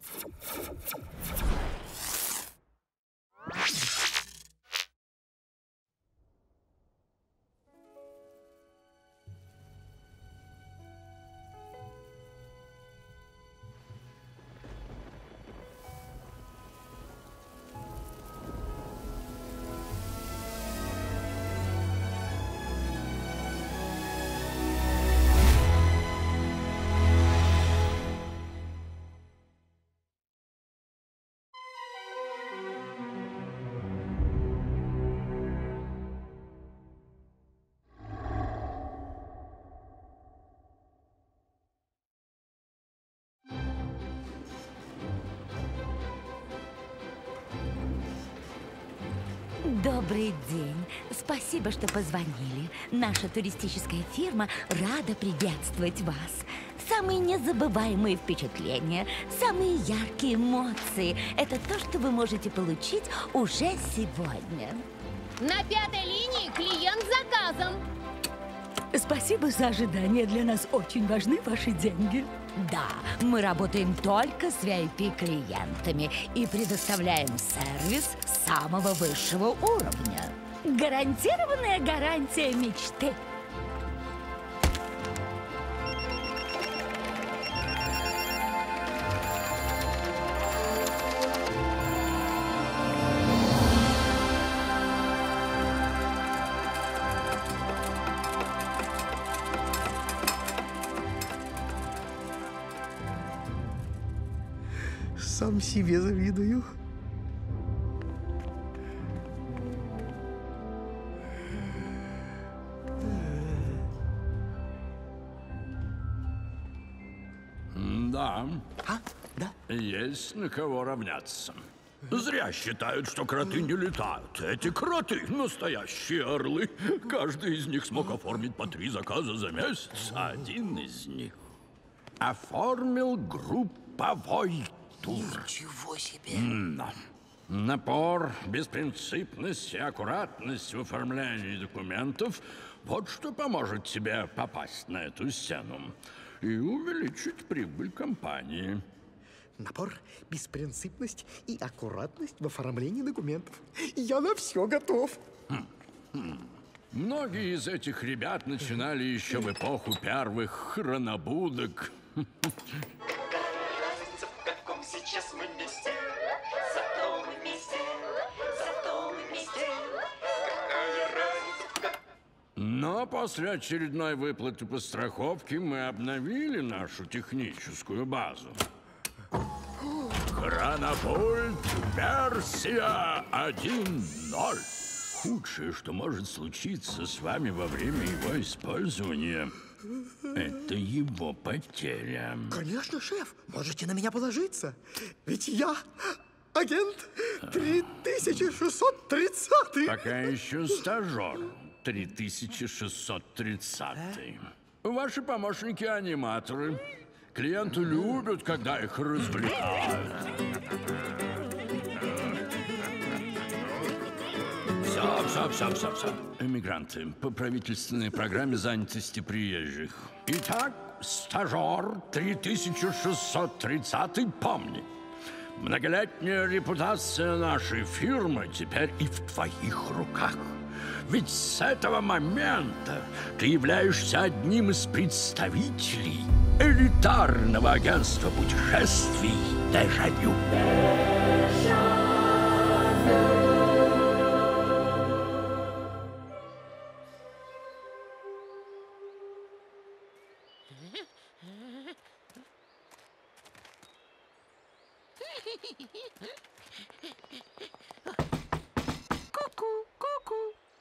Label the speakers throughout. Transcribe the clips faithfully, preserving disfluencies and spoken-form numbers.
Speaker 1: Добрый день. Спасибо, что позвонили. Наша туристическая фирма рада приветствовать вас. Самые незабываемые впечатления, самые яркие эмоции – это то, что вы можете получить уже сегодня.
Speaker 2: На пятой линии клиент с заказом.
Speaker 1: Спасибо за ожидание. Для нас очень важны ваши деньги. Да, мы работаем только с ви ай пи-клиентами и предоставляем сервис самого высшего уровня. Гарантированная гарантия мечты.
Speaker 3: Сам себе завидую.
Speaker 4: Да.
Speaker 3: А? Да?
Speaker 4: Есть на кого равняться. Зря считают, что кроты не летают. Эти кроты — настоящие орлы. Каждый из них смог оформить по три заказа за месяц. Один из них оформил групповой тур.
Speaker 3: Ничего себе!
Speaker 4: Да. Напор, беспринципность и аккуратность в оформлении документов — вот что поможет тебе попасть на эту сцену и увеличить прибыль компании.
Speaker 3: Напор, беспринципность и аккуратность в оформлении документов. Я на все готов.
Speaker 4: Хм. Хм. Многие из этих ребят начинали еще в эпоху первых хронобудок.
Speaker 5: Разница, в каком сейчас мы месте, зато мы вместе, зато мы вместе. Какая разница, в каком...
Speaker 4: Но после очередной выплаты по страховке мы обновили нашу техническую базу. Хронопульт версия один ноль. Худшее, что может случиться с вами во время его использования, это его потеря.
Speaker 3: Конечно, шеф, можете на меня положиться. Ведь я агент три тысячи шестьсот тридцатый.
Speaker 4: Пока еще стажер три тысячи шестьсот тридцатый. Ваши помощники-аниматоры. Клиенты любят, когда их развлекают. Все, все, все, все, все. Эмигранты по правительственной программе занятости приезжих. Итак, стажер три тысячи шестьсот тридцатый, помни. Многолетняя репутация нашей фирмы теперь и в твоих руках. Ведь с этого момента ты являешься одним из представителей элитарного агентства путешествий «Дежавю».
Speaker 6: Ку-ку, ку-ку.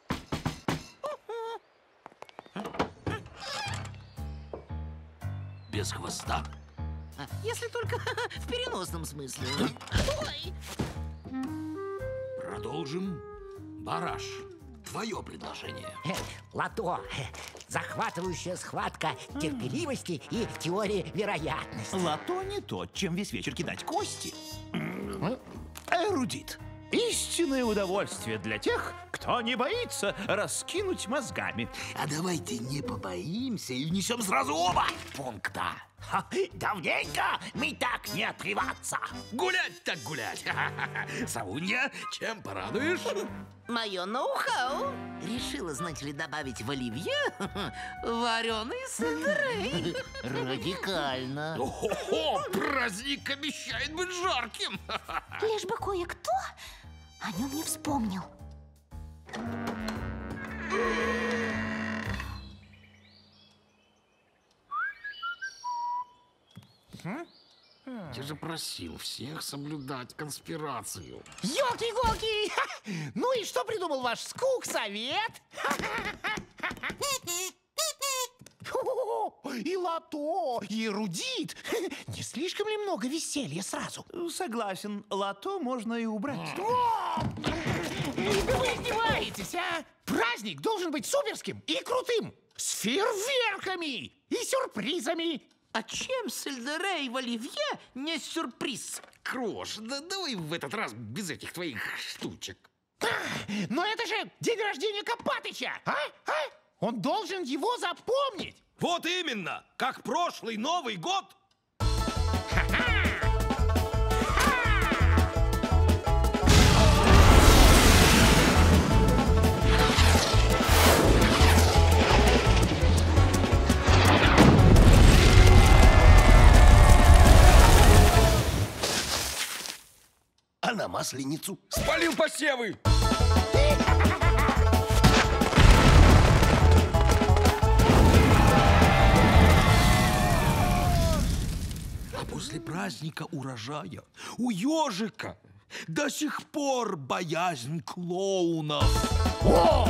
Speaker 7: Без хвоста.
Speaker 6: Если только в переносном смысле. Ой.
Speaker 7: Продолжим. Бараш, твое предложение.
Speaker 8: Лото. Захватывающая схватка терпеливости и теории вероятности.
Speaker 9: Лото не то, чем весь вечер кидать кости. Эрудит. Истинное удовольствие для тех, кто не боится раскинуть мозгами.
Speaker 7: А давайте не побоимся и внесем сразу оба пункта.
Speaker 8: Давненько мы так не отрываться.
Speaker 7: Гулять так гулять. Савунья, чем порадуешь?
Speaker 6: Мое ноу-хау. Решила, знаете ли, добавить в оливье вареный сельдерей. Радикально.
Speaker 7: О-хо-хо, праздник обещает быть жарким.
Speaker 10: Лишь бы кое-кто о нем не вспомнил.
Speaker 7: Я же просил всех соблюдать конспирацию.
Speaker 8: Ёлки-голки! Ну и что придумал ваш скук-совет? И лото, и эрудит. Не слишком ли много веселья сразу?
Speaker 9: Согласен, лото можно и убрать.
Speaker 8: Да вы издеваетесь, а? Праздник должен быть суперским и крутым. С фейерверками и сюрпризами.
Speaker 6: А чем сельдерей в оливье не сюрприз?
Speaker 7: Крош, да давай в этот раз без этих твоих штучек.
Speaker 8: А, но это же день рождения Копатыча, а? а? Он должен его запомнить.
Speaker 7: Вот именно, как прошлый Новый год.
Speaker 11: А на Масленицу?
Speaker 7: Спалил посевы! А после праздника урожая у ежика до сих пор боязнь клоунов.
Speaker 8: О!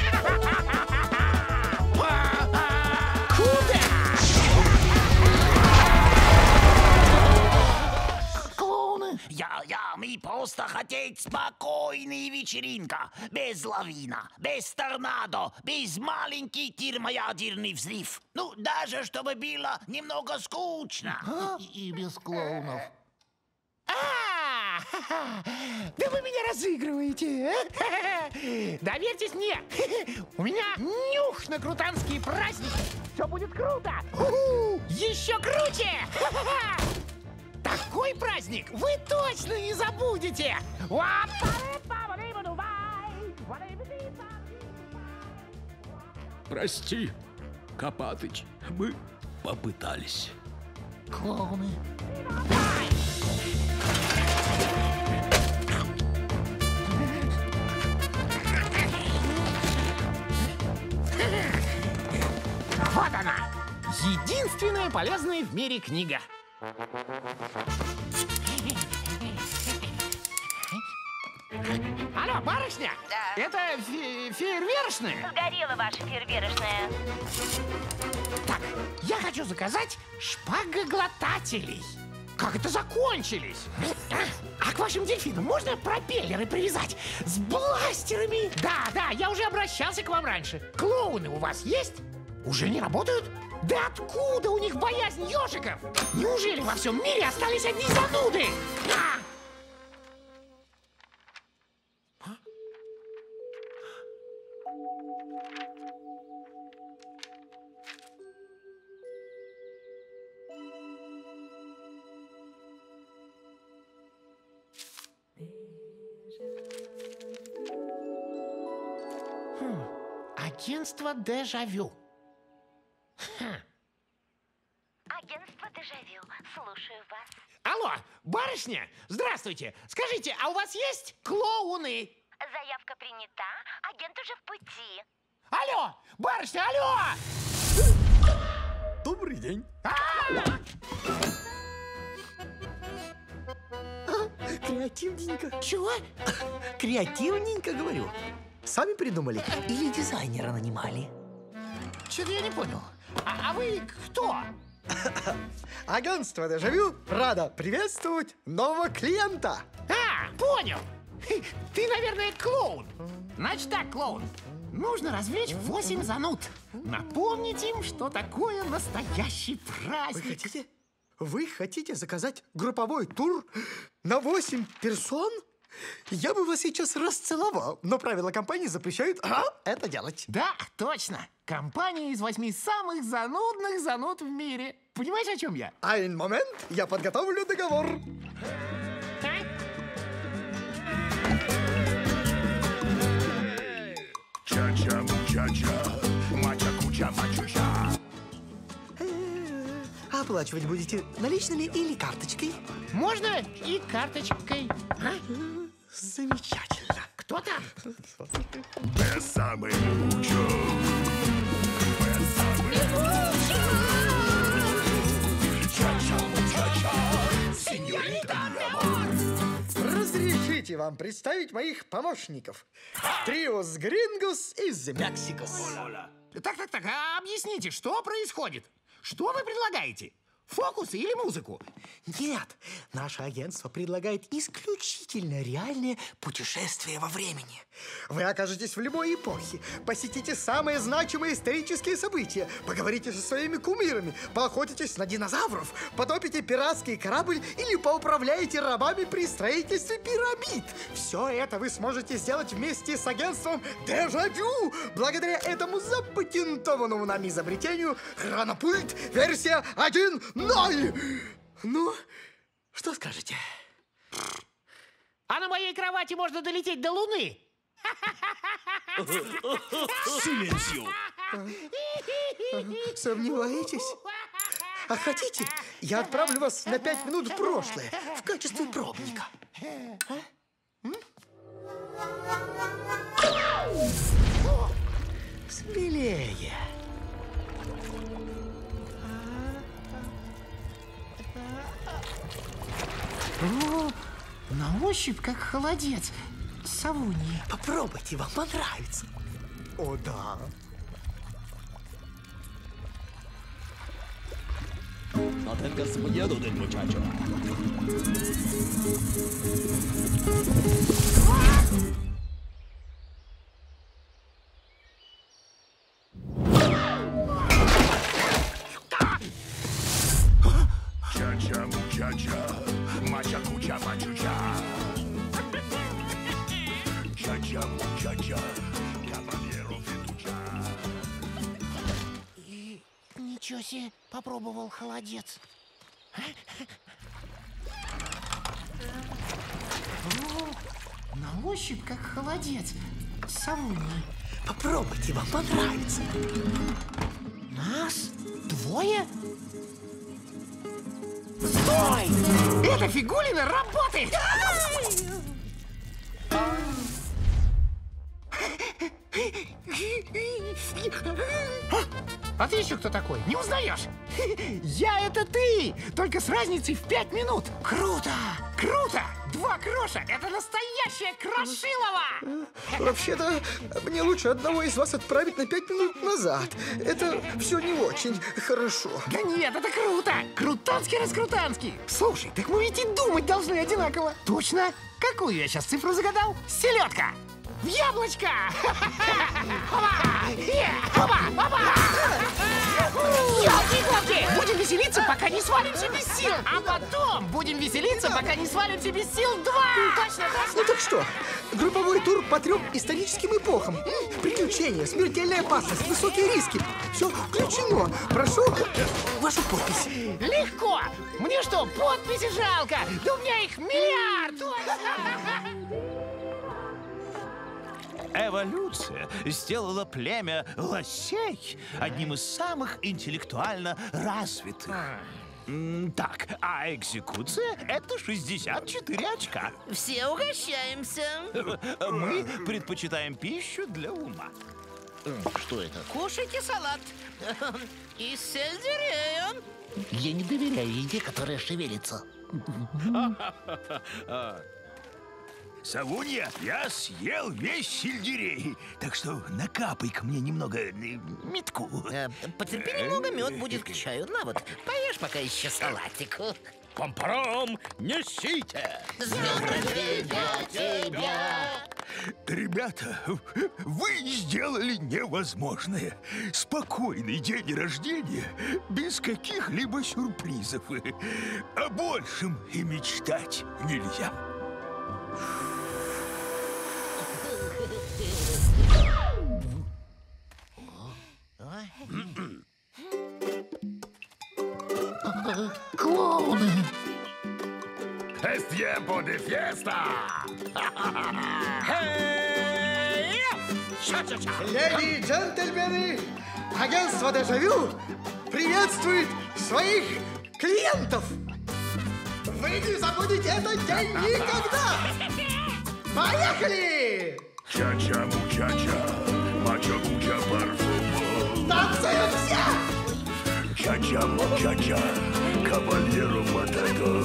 Speaker 8: Куда? Клоуны? Я, я, мы просто хотеть спокойной вечеринка. Без лавина, без торнадо, без маленький термоядерный взрыв. Ну, даже чтобы было немного скучно.
Speaker 6: А? И, и без клоунов.
Speaker 8: А, да вы меня разыгрываете. Доверьтесь мне. У меня нюх на крутанские праздники. Все будет круто. Еще круче. Такой праздник вы точно не забудете.
Speaker 4: Прости, Копатыч, мы попытались.
Speaker 6: Клоуны.
Speaker 8: Вот она! Единственная полезная в мире книга. Алло, барышня?
Speaker 1: Да.
Speaker 8: Это фе фейервершная?
Speaker 1: Сгорела ваша фейервершная.
Speaker 8: Так, я хочу заказать шпагоглотателей. Как это закончились? А к вашим дельфинам можно пропеллеры привязать с бластерами? Да, да, я уже обращался к вам раньше. Клоуны у вас есть? Уже не работают? Да откуда у них боязнь ежиков? Неужели во всем мире остались одни зануды? А! Хм, агентство Дежавю. Хм.
Speaker 10: Агентство Дежавю. Слушаю вас.
Speaker 8: Алло, барышня, здравствуйте. Скажите, а у вас есть клоуны?
Speaker 10: Заявка принята. Агент уже в пути.
Speaker 8: Алло, барышня, алло!
Speaker 3: Добрый день.
Speaker 8: А!
Speaker 3: Креативненько.
Speaker 6: Чего? Креативненько, говорю.
Speaker 3: Сами придумали?
Speaker 6: Или дизайнера нанимали?
Speaker 8: Что-то я не понял. А, а вы кто?
Speaker 3: Агентство Дежавю радо приветствовать нового клиента.
Speaker 8: А, понял. Ты, наверное, клоун. Значит так, клоун. Нужно развлечь восемь зануд. Напомнить им, что такое настоящий праздник.
Speaker 3: Вы хотите? Вы хотите заказать групповой тур на восемь персон? Я бы вас сейчас расцеловал, но правила компании запрещают а, это делать.
Speaker 8: Да, точно. Компания из восьми самых занудных зануд в мире. Понимаешь, о чем я?
Speaker 3: Один момент, я подготовлю договор.
Speaker 11: Ча-ча-му-ча-ча, мача-куча-мачуча.
Speaker 3: Оплачивать будете наличными или карточкой?
Speaker 8: Можно и карточкой. А?
Speaker 3: Замечательно.
Speaker 8: Кто там?
Speaker 11: Бесамый мучо. Бесамый мучо. Ча-ча-му-ча-ча, сеньорита Лемон.
Speaker 3: Разрешите вам представить моих помощников. Триос Грингос из Мексикос.
Speaker 8: Так, так, так, а объясните, что происходит? Что вы предлагаете? Фокусы или музыку?
Speaker 3: Нет, наше агентство предлагает исключительно реальные путешествия во времени. Вы окажетесь в любой эпохе, посетите самые значимые исторические события, поговорите со своими кумирами, поохотитесь на динозавров, потопите пиратский корабль или поуправляете рабами при строительстве пирамид. Все это вы сможете сделать вместе с агентством Дежавю, благодаря этому запатентованному нами изобретению Хронопульт версия один ноль. Ну, что скажете?
Speaker 8: А на моей кровати можно долететь до Луны?
Speaker 11: Силенсио.
Speaker 3: Сомневаетесь? А хотите, я отправлю вас на пять минут в прошлое в качестве пробника? А? Смелее.
Speaker 8: О, на ощупь как холодец. Савуньи.
Speaker 3: Попробуйте, вам понравится. О, да.
Speaker 11: Atengas miedo del muchacho. Ча-ча-му-ча-ча, мача-куча-мачуча. Ча-ча-му-ча-ча, кабанеро фетуча.
Speaker 8: И ничего себе, попробовал холодец. О, на ощупь как холодец. Савуньи.
Speaker 3: Попробуйте, вам понравится.
Speaker 8: Нас? Двое? Стой! Эта фигулина работает! А ты еще кто такой? Не узнаешь? Я это ты! Только с разницей в пять минут! Круто! Круто! Два кроша! Это настоящее Крошилово!
Speaker 3: Вообще-то, мне лучше одного из вас отправить на пять минут назад. Это все не очень хорошо.
Speaker 8: Да нет, это круто! Крутанский-раскрутанский! Слушай, так мы ведь и думать должны одинаково. Точно? Какую я сейчас цифру загадал? Селедка! В яблочко! Ёлки-палки! Будем веселиться, пока не свалимся без сил! А потом будем веселиться, пока не свалимся без сил два! Точно, точно!
Speaker 3: Ну так что, групповой тур по трем историческим эпохам. Приключения, смертельная опасность, высокие риски. Все включено. Прошу вашу подпись.
Speaker 8: Легко! Мне что, подписи жалко? Да у меня их миллиард!
Speaker 9: Эволюция сделала племя лосей одним из самых интеллектуально развитых. М, Так, а экзекуция — это шестьдесят четыре очка.
Speaker 6: Все угощаемся.
Speaker 9: Мы предпочитаем пищу для ума.
Speaker 6: Что это? Кушайте салат. И с сельдереем.
Speaker 8: Я не доверяю еде, которая шевелится.
Speaker 7: Савунья, я съел весь сельдерей, так что накапай-ка мне немного э, метку.
Speaker 6: Э, потерпи немного, мед будет к чаю. На вот, поешь пока еще салатику.
Speaker 4: Пам-парам, несите!
Speaker 6: С днем рождения тебя!
Speaker 7: Ребята, вы сделали невозможное. Спокойный день рождения, без каких-либо сюрпризов. О большем и мечтать нельзя.
Speaker 8: Клоуны!
Speaker 11: Es tiempo de fiesta!
Speaker 3: Леди и джентльмены, агентство «Дежавю» приветствует своих клиентов. Вы не забудете этот день никогда. Поехали!
Speaker 11: Чача, мучача, мача, куча, парфюм.
Speaker 3: Танцуют все!
Speaker 11: Чача, мучача, кавальеру матадор.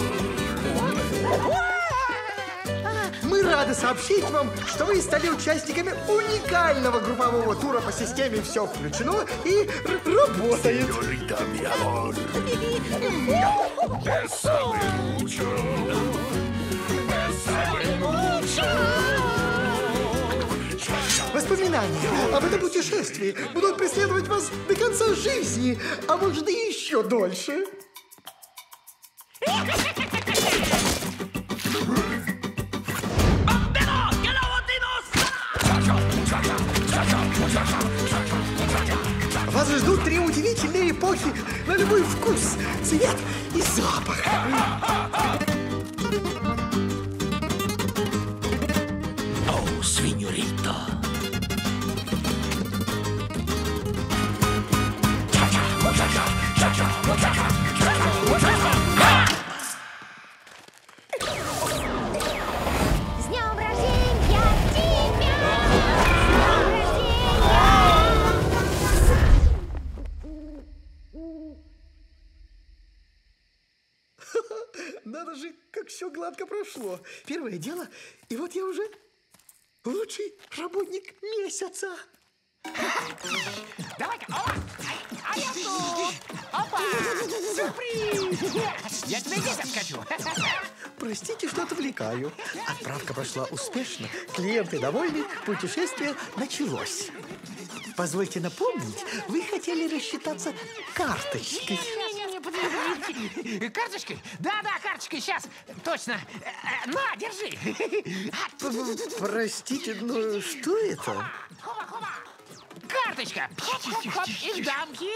Speaker 3: Мы рады сообщить вам, что вы стали участниками уникального группового тура по системе «Все включено» и работает.
Speaker 11: Сеньорита, mi amor. Bésame mucho. Bésame mucho.
Speaker 3: Воспоминания об этом путешествии будут преследовать вас до конца жизни, а может и еще дольше. Вас ждут три удивительные эпохи на любой вкус, цвет и запах.
Speaker 8: О, сеньорита!
Speaker 2: С днем рождения тебя!
Speaker 3: Надо же, как все гладко прошло. Первое дело, и вот я уже лучший работник месяца.
Speaker 8: Давай-ка! О! А я тут! Опа! Сюрприз! Я тебя здесь откачу!
Speaker 3: Простите, что отвлекаю. Отправка прошла успешно, клиенты довольны, путешествие началось. Позвольте напомнить, вы хотели рассчитаться карточкой.
Speaker 8: Не-не-не, подождите. Карточкой? Да-да, карточкой, сейчас. Точно. На, держи.
Speaker 3: Простите, но что это?
Speaker 8: Хоба-хоба. Карточка! Хоп-хоп-хоп, из дамки!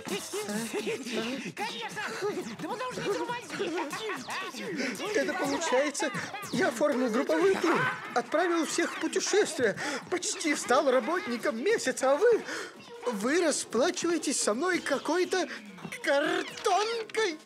Speaker 8: Конечно! Да мы должны тормозить!
Speaker 3: Это получается, я оформил групповой тур, отправил всех в путешествие, почти стал работником месяца, а вы... Вы расплачиваетесь со мной какой-то картонкой.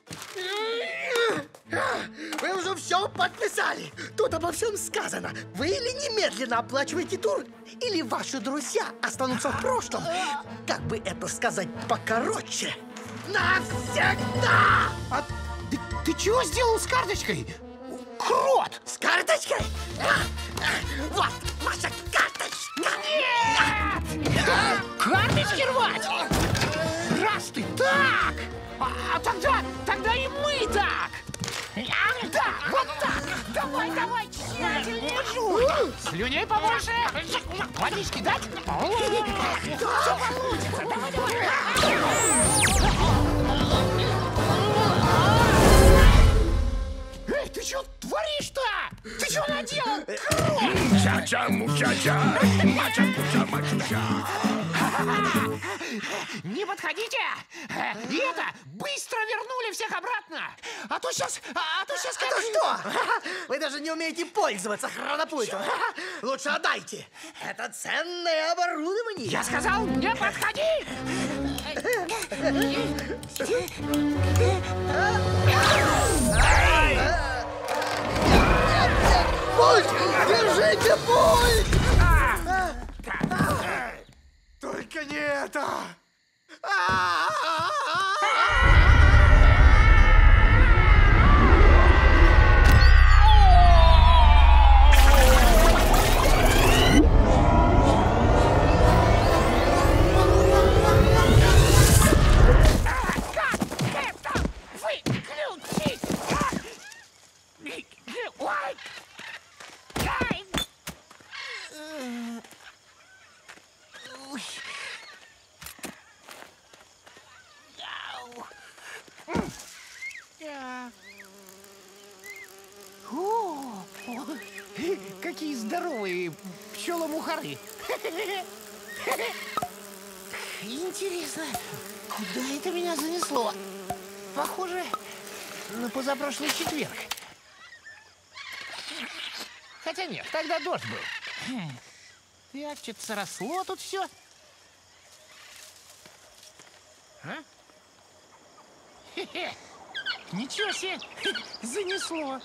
Speaker 3: Вы уже все подписали. Тут обо всем сказано. Вы или немедленно оплачиваете тур, или ваши друзья останутся в прошлом. Как бы это сказать покороче? Навсегда!
Speaker 8: А ты, ты чего сделал с карточкой? Крот!
Speaker 3: С карточкой? Вот ваша карточка!
Speaker 8: Нет! Карточки рвать! Раз ты так! А, а тогда, тогда и мы так! А, да, вот так! Давай, давай, тщательнее жуй! Слюней побольше! Водички дать? Все получится! Давай, давай! Эй, ты что творишь-то? Ты что наделал?
Speaker 11: Чача, мучача, мача, куча, мачуча.
Speaker 8: Не подходите! И это, быстро вернули всех обратно! А то сейчас, а то сейчас...
Speaker 3: А то что? Вы даже не умеете пользоваться хронопультом. Лучше отдайте. Это ценное оборудование.
Speaker 8: Я сказал, не подходи!
Speaker 3: Пульт! Держите пульт! Только не это!
Speaker 8: какие здоровые пчелы-мухары. Интересно, куда это меня занесло? Похоже на позапрошлый четверг. Хотя нет, тогда дождь был. Так, что-то сросло тут все. А? Хе-хе. Ничего себе, занесло.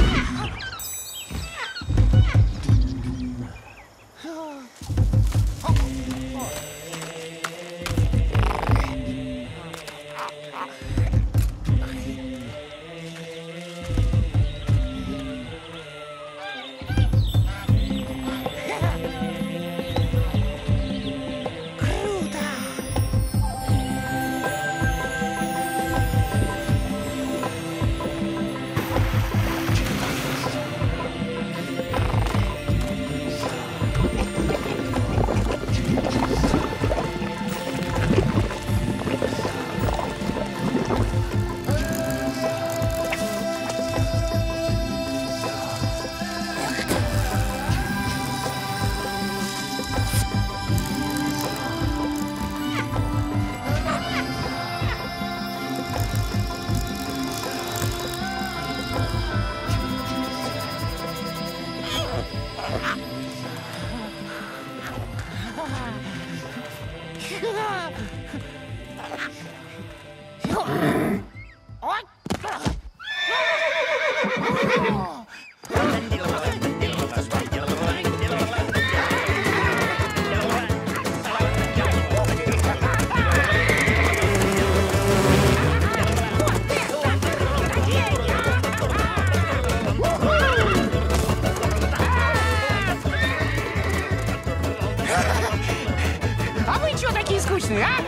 Speaker 8: А вы чё такие скучные, а?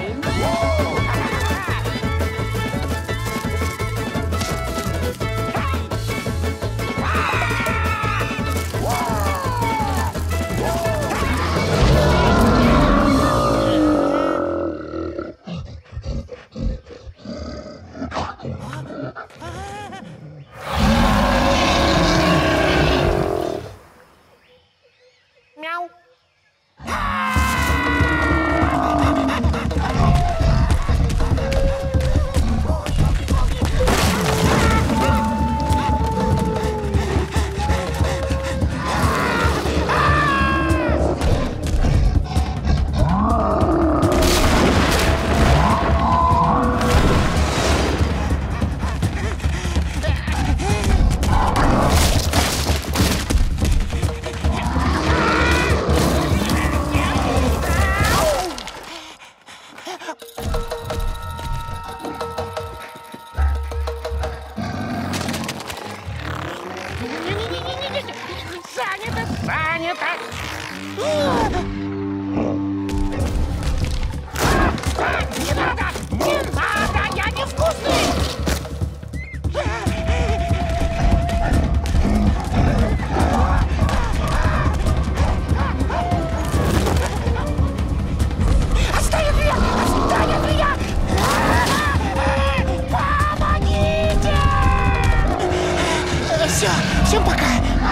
Speaker 8: Мяу. Занято, занято. Не надо, не надо, я невкусный. Оставит меня, оставит меня. Помогите. Все, всем пока.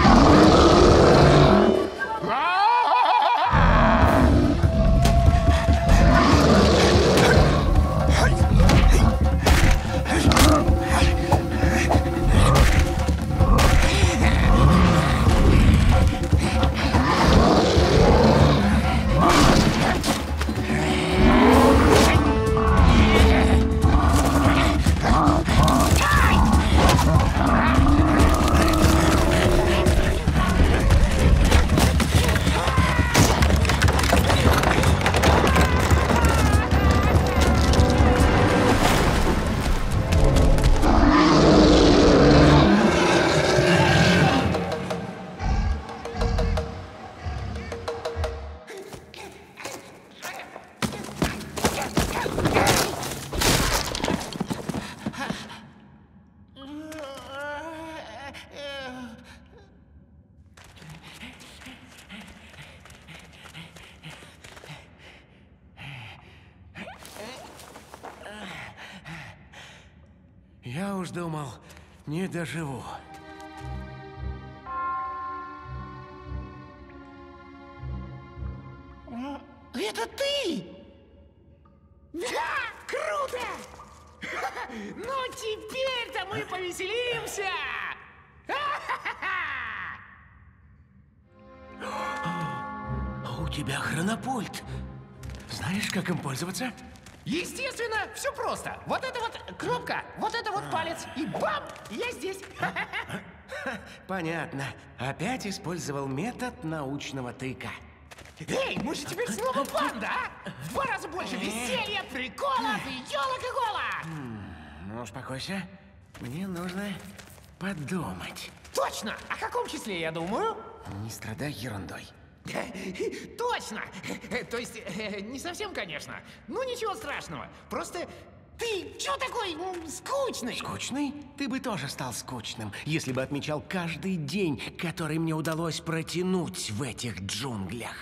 Speaker 12: Я уж думал, не доживу.
Speaker 8: Это ты? Да, круто! Ну, теперь-то мы повеселимся!
Speaker 12: У тебя хронопульт. Знаешь, как им пользоваться?
Speaker 8: Естественно, все просто. Вот это вот кнопка, вот это вот палец, и бам, я здесь.
Speaker 12: Понятно. Опять использовал метод научного тыка.
Speaker 8: Эй, мы же теперь снова банда, а? В два раза больше веселья, приколов и елок и гола.
Speaker 12: Ну, успокойся. Мне нужно подумать.
Speaker 8: Точно! О каком числе я думаю?
Speaker 12: Не страдай ерундой.
Speaker 8: Точно! То есть, не совсем, конечно. Ну, ничего страшного. Просто ты чё такой скучный?
Speaker 12: Скучный? Ты бы тоже стал скучным, если бы отмечал каждый день, который мне удалось протянуть в этих джунглях.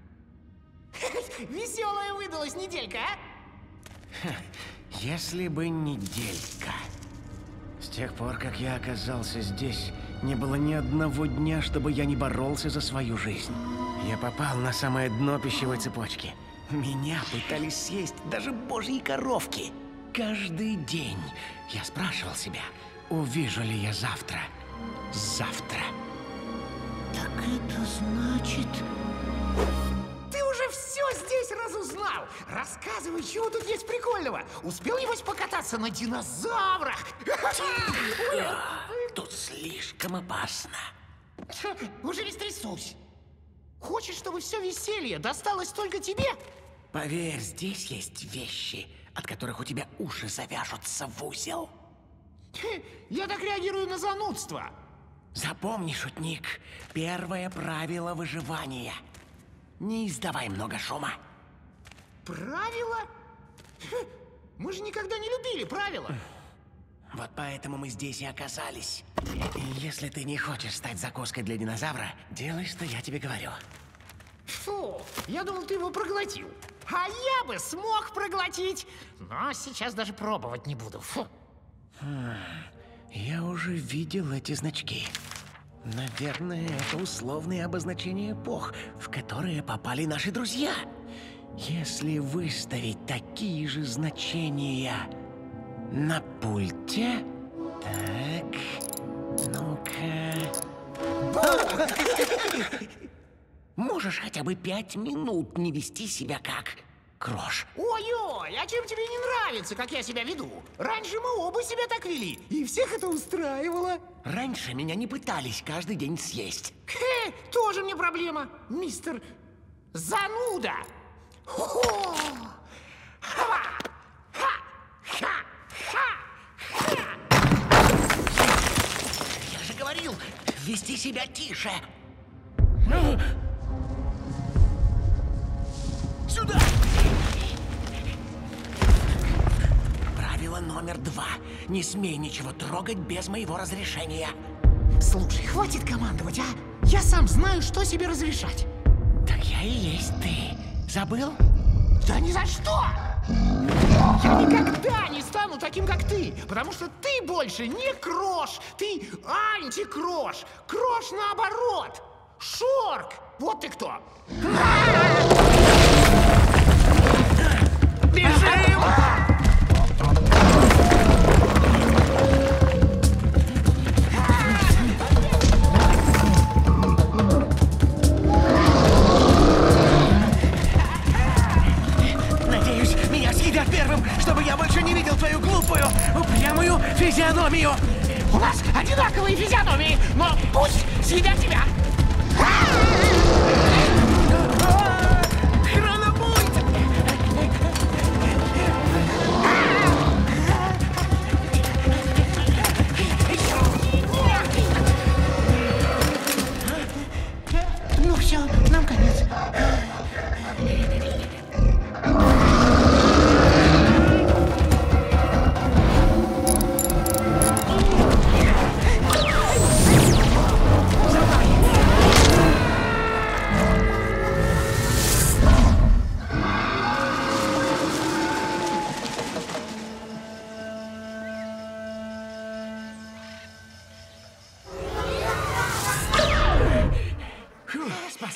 Speaker 8: Веселая выдалась неделька, а?
Speaker 12: Если бы неделька. С тех пор, как я оказался здесь, не было ни одного дня, чтобы я не боролся за свою жизнь. Я попал на самое дно пищевой цепочки. Меня пытались съесть даже божьи коровки. Каждый день я спрашивал себя, увижу ли я завтра. Завтра.
Speaker 8: Так это значит... Ты уже все здесь разузнал! Рассказывай, чего тут есть прикольного! Успел, небось, покататься на динозаврах?
Speaker 12: Тут слишком опасно.
Speaker 8: Уже весь трясусь. Хочешь, чтобы все веселье досталось только тебе?
Speaker 12: Поверь, здесь есть вещи, от которых у тебя уши завяжутся в узел.
Speaker 8: Я так реагирую на занудство.
Speaker 12: Запомни, шутник, первое правило выживания. Не издавай много шума.
Speaker 8: Правила? Мы же никогда не любили правила.
Speaker 12: Вот поэтому мы здесь и оказались. И если ты не хочешь стать закуской для динозавра, делай, что я тебе говорю.
Speaker 8: Фу, я думал, ты его проглотил. А я бы смог проглотить. Но сейчас даже пробовать не буду. Фу.
Speaker 12: Я уже видел эти значки. Наверное, это условные обозначения эпох, в которые попали наши друзья. Если выставить такие же значения на пульте... Так... Ну-ка... Можешь хотя бы пять минут не вести себя как Крош?
Speaker 8: Ой-ой, а чем тебе не нравится, как я себя веду? Раньше мы оба себя так вели, и всех это устраивало.
Speaker 12: Раньше меня не пытались каждый день съесть.
Speaker 8: Хе, тоже мне проблема, мистер Зануда. Хо-хо! Ха! Ха! Ха! Ха!
Speaker 12: Я же говорил, вести себя тише. Сюда! Правило номер два. Не смей ничего трогать без моего разрешения.
Speaker 8: Слушай, хватит командовать, а? Я сам знаю, что себе разрешать.
Speaker 12: Так я и есть ты. Забыл?
Speaker 8: Да ни за что! Я никогда не стану таким, как ты, потому что ты больше не Крош, ты антикрош. Крош наоборот. Шорк! Вот ты кто!
Speaker 12: Бежим! Надеюсь, меня съедят первым, чтобы я больше не видел твою глупую, упрямую физиономию.
Speaker 8: У нас одинаковые физиономии, но пусть съедят тебя. Ну все, нам конец.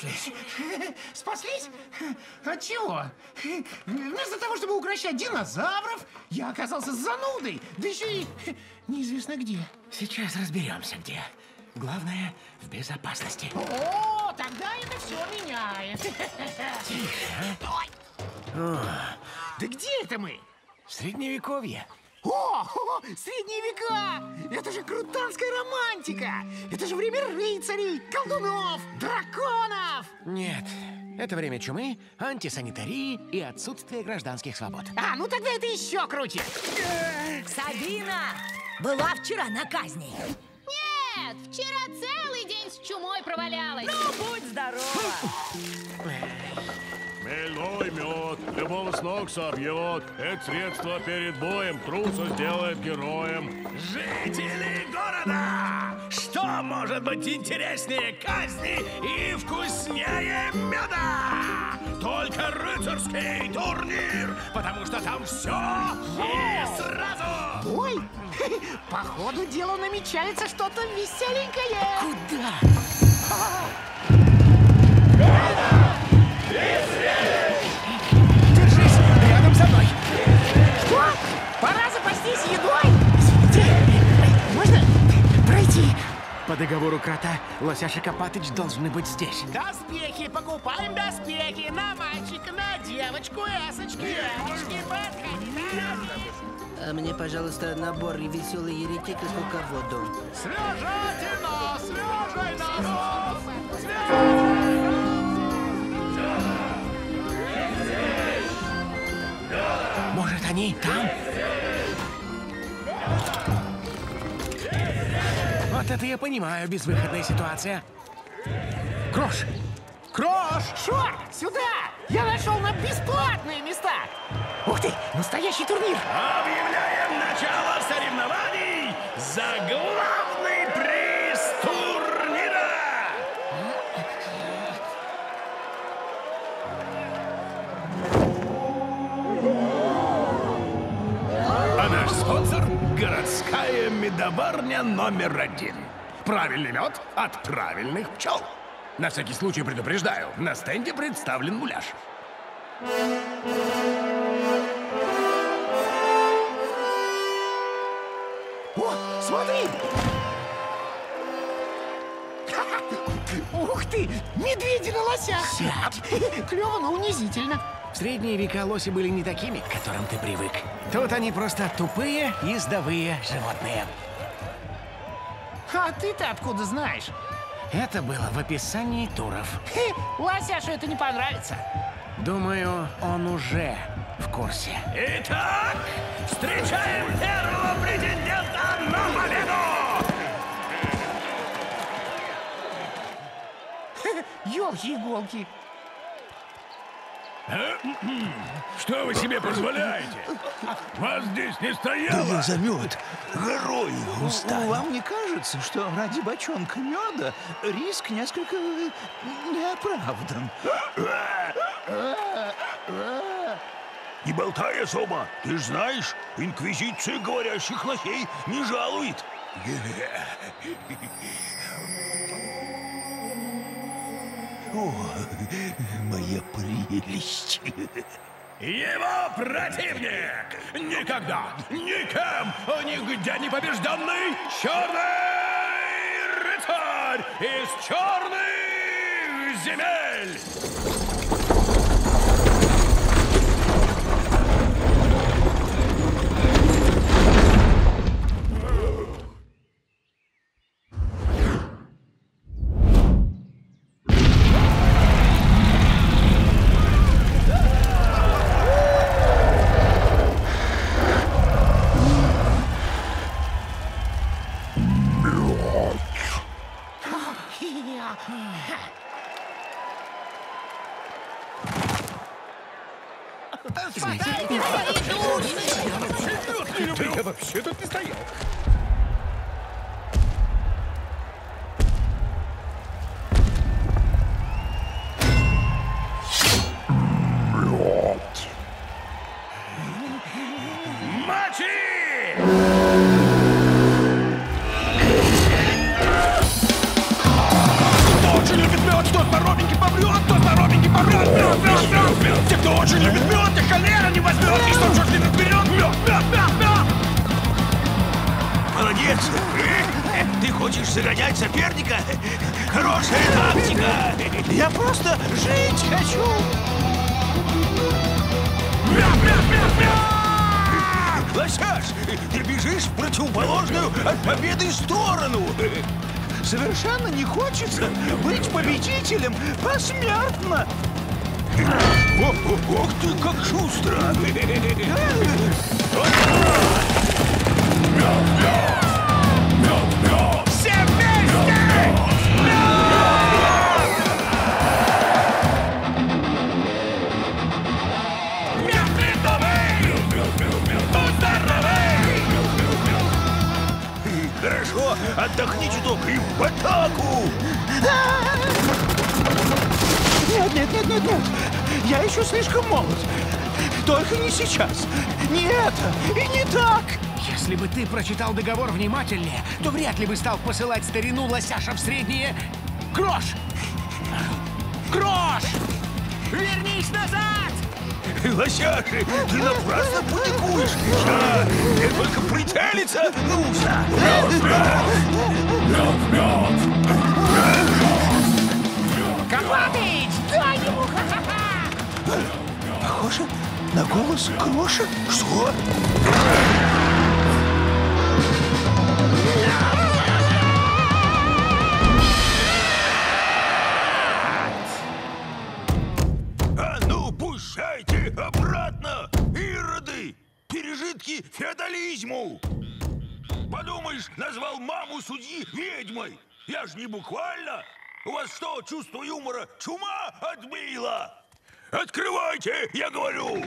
Speaker 8: Спаслись. Спаслись? От чего? Вместо того, чтобы укращать динозавров, я оказался занудой, да еще и неизвестно где.
Speaker 12: Сейчас разберемся, где. Главное, в безопасности.
Speaker 8: О, тогда это все меняет.
Speaker 12: Тише,
Speaker 8: а? Да где это мы?
Speaker 12: В Средневековье.
Speaker 8: О, средние века! Это же крутанская романтика! Это же время рыцарей, колдунов, драконов!
Speaker 12: Нет, это время чумы, антисанитарии и отсутствия гражданских свобод.
Speaker 8: А, ну тогда это еще круче!
Speaker 1: Сабина была вчера на казни.
Speaker 2: Нет, вчера целый день с чумой провалялась.
Speaker 1: Ну, будь здорова!
Speaker 11: Хмельной мед любого с ног собьет. Это средство перед боем труса сделает героем.
Speaker 7: Жители города! Что может быть интереснее казни и вкуснее меда? Только рыцарский турнир, потому что там все и сразу!
Speaker 8: Ой, походу дело намечается что-то веселенькое.
Speaker 12: Куда?
Speaker 8: Держись рядом со мной. Что? Пора запастись едой? Извините, можно пройти?
Speaker 12: По договору крота Лосяш и Копатыч должны быть здесь.
Speaker 8: Доспехи, покупаем доспехи на мальчика, на девочку, эсочки, эсочки, подходи, да?
Speaker 6: А мне, пожалуйста, набор веселый еретик и куководу.
Speaker 8: Свяжите нас, свяжай нас! Свяжай!
Speaker 12: Может, они там? Вот это я понимаю, безвыходная ситуация. Крош! Крош!
Speaker 8: Шор, сюда! Я нашел нам бесплатные места! Ух ты, настоящий турнир!
Speaker 7: Объявляем начало соревнований за главный приз турнира!
Speaker 11: А наш спонсор – городская медоварня номер один. Правильный мед от правильных пчел. На всякий случай предупреждаю, на стенде представлен муляж.
Speaker 8: О, смотри! Ух ты! Медведи на лосях!
Speaker 12: Сядь!
Speaker 8: Клево, но унизительно.
Speaker 12: В средние века лоси были не такими, к которым ты привык. Тут они просто тупые, ездовые животные.
Speaker 8: А ты-то откуда знаешь?
Speaker 12: Это было в описании туров.
Speaker 8: Хе, Лосяшу это не понравится.
Speaker 12: Думаю, он уже в курсе.
Speaker 7: Итак, встречаем первого претендента на победу!
Speaker 8: Ёлки-иголки.
Speaker 11: Что вы себе позволяете? Вас здесь не стояло?
Speaker 7: Да я за мед горой устал. Вам не кажется, что ради бочонка меда риск несколько неоправдан?
Speaker 11: Не болтай особо. Ты ж знаешь, инквизиция говорящих лосей не жалует.
Speaker 7: О, моя прелесть.
Speaker 11: Его противник! Никогда, никем, нигде не побежденный черный рыцарь из черных земель! Я вообще тут не стоял.
Speaker 7: Мочи!
Speaker 11: Кто очень любит мед, тот на ровненький побрюк. кто очень любит мед, и холера не возьмет. И что, черт, любит вперед, мед, мед, мед, мед.
Speaker 9: Молодец! Ты хочешь загонять соперника? Хорошая тактика! Я просто жить хочу! Лосяш, ты бежишь в противоположную от победы сторону! Совершенно не хочется быть победителем посмертно! Ох, ох ты, как шустро!
Speaker 11: Все вместе!
Speaker 9: Хорошо, отдохни чуток и в атаку!
Speaker 7: Нет, нет, нет, нет, нет. Я еще слишком молод. Только не сейчас. Не это и не так.
Speaker 8: Если бы ты прочитал договор внимательнее, то вряд ли бы стал посылать старину Лосяша в средние... Крош! Крош! Вернись назад!
Speaker 9: Лосяш, ты напрасно паникуешь. А, мне только прицелиться нужно.
Speaker 8: Копатыч, дай ему ха-ха-ха!
Speaker 7: Похоже на голос Кроша.
Speaker 9: Что? А ну, пущайте обратно, ироды! Пережитки феодализму! Подумаешь, назвал маму судьи ведьмой! Я ж не буквально! У вас что, чувство юмора чума отбила? Открывайте, я говорю!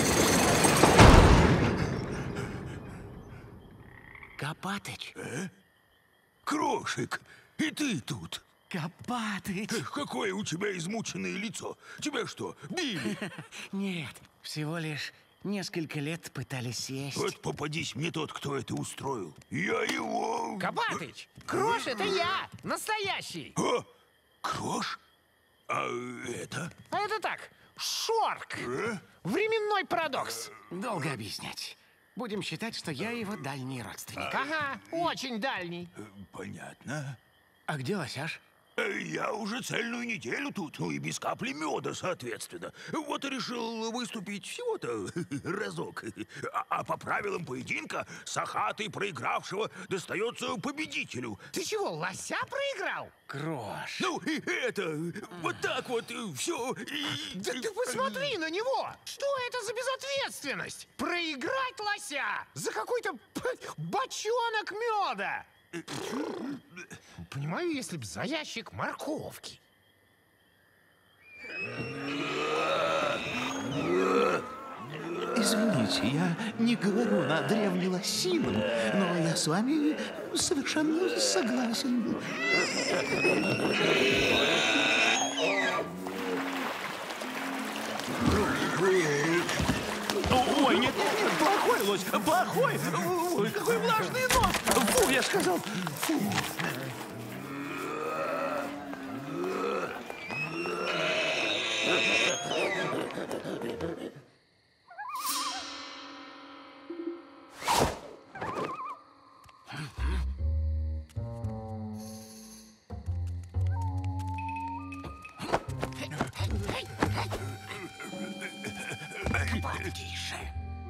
Speaker 8: Копатыч.
Speaker 9: Э? Крошик, и ты тут?
Speaker 8: Копатыч.
Speaker 9: Эх, какое у тебя измученное лицо. Тебя что, били?
Speaker 8: Нет, всего лишь несколько лет пытались съесть.
Speaker 9: Вот попадись мне тот, кто это устроил. Я его...
Speaker 8: Копатыч, Крош, это я, настоящий.
Speaker 9: А? Крош? А это?
Speaker 8: А это так, Шорк.
Speaker 9: Э?
Speaker 8: Временной парадокс. Долго объяснять. Будем считать, что я его дальний родственник.
Speaker 9: А...
Speaker 8: Ага, очень дальний.
Speaker 9: Понятно.
Speaker 8: А где Лосяш?
Speaker 9: Я уже цельную неделю тут, ну и без капли меда, соответственно. Вот и решил выступить всего-то разок. А, а по правилам поединка сахатый проигравшего достается победителю.
Speaker 8: Ты чего, лося проиграл? Крош.
Speaker 9: Ну, и это, вот так вот, все. И...
Speaker 8: Да ты посмотри на него! Что это за безответственность? Проиграть лося за какой-то бочонок меда! Понимаю, если б за ящик морковки.
Speaker 7: Извините, я не говорю на древнелосином, но я с вами совершенно согласен.
Speaker 9: Ой, нет, нет, нет, плохой лось, плохой. Ой, какой влажный нос. Фу, я сказал, фу.
Speaker 8: Тише.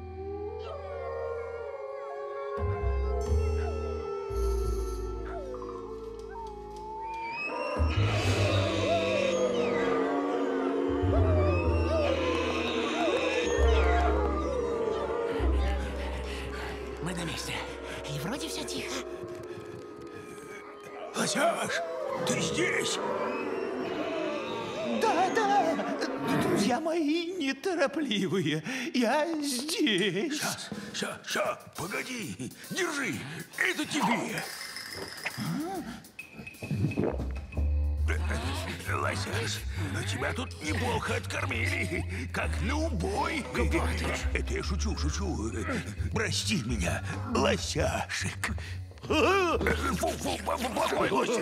Speaker 8: Мы на месте. И вроде все тихо.
Speaker 9: Лосяш, ты здесь?
Speaker 7: Да, да, друзья мои неторопливые, я здесь.
Speaker 9: Сейчас, сейчас, сейчас, погоди, держи, это тебе. Лосяш, тебя тут неплохо откормили, как на убой. Это я шучу, шучу. Прости меня, лосяшек. Фу, фу, плохой лось,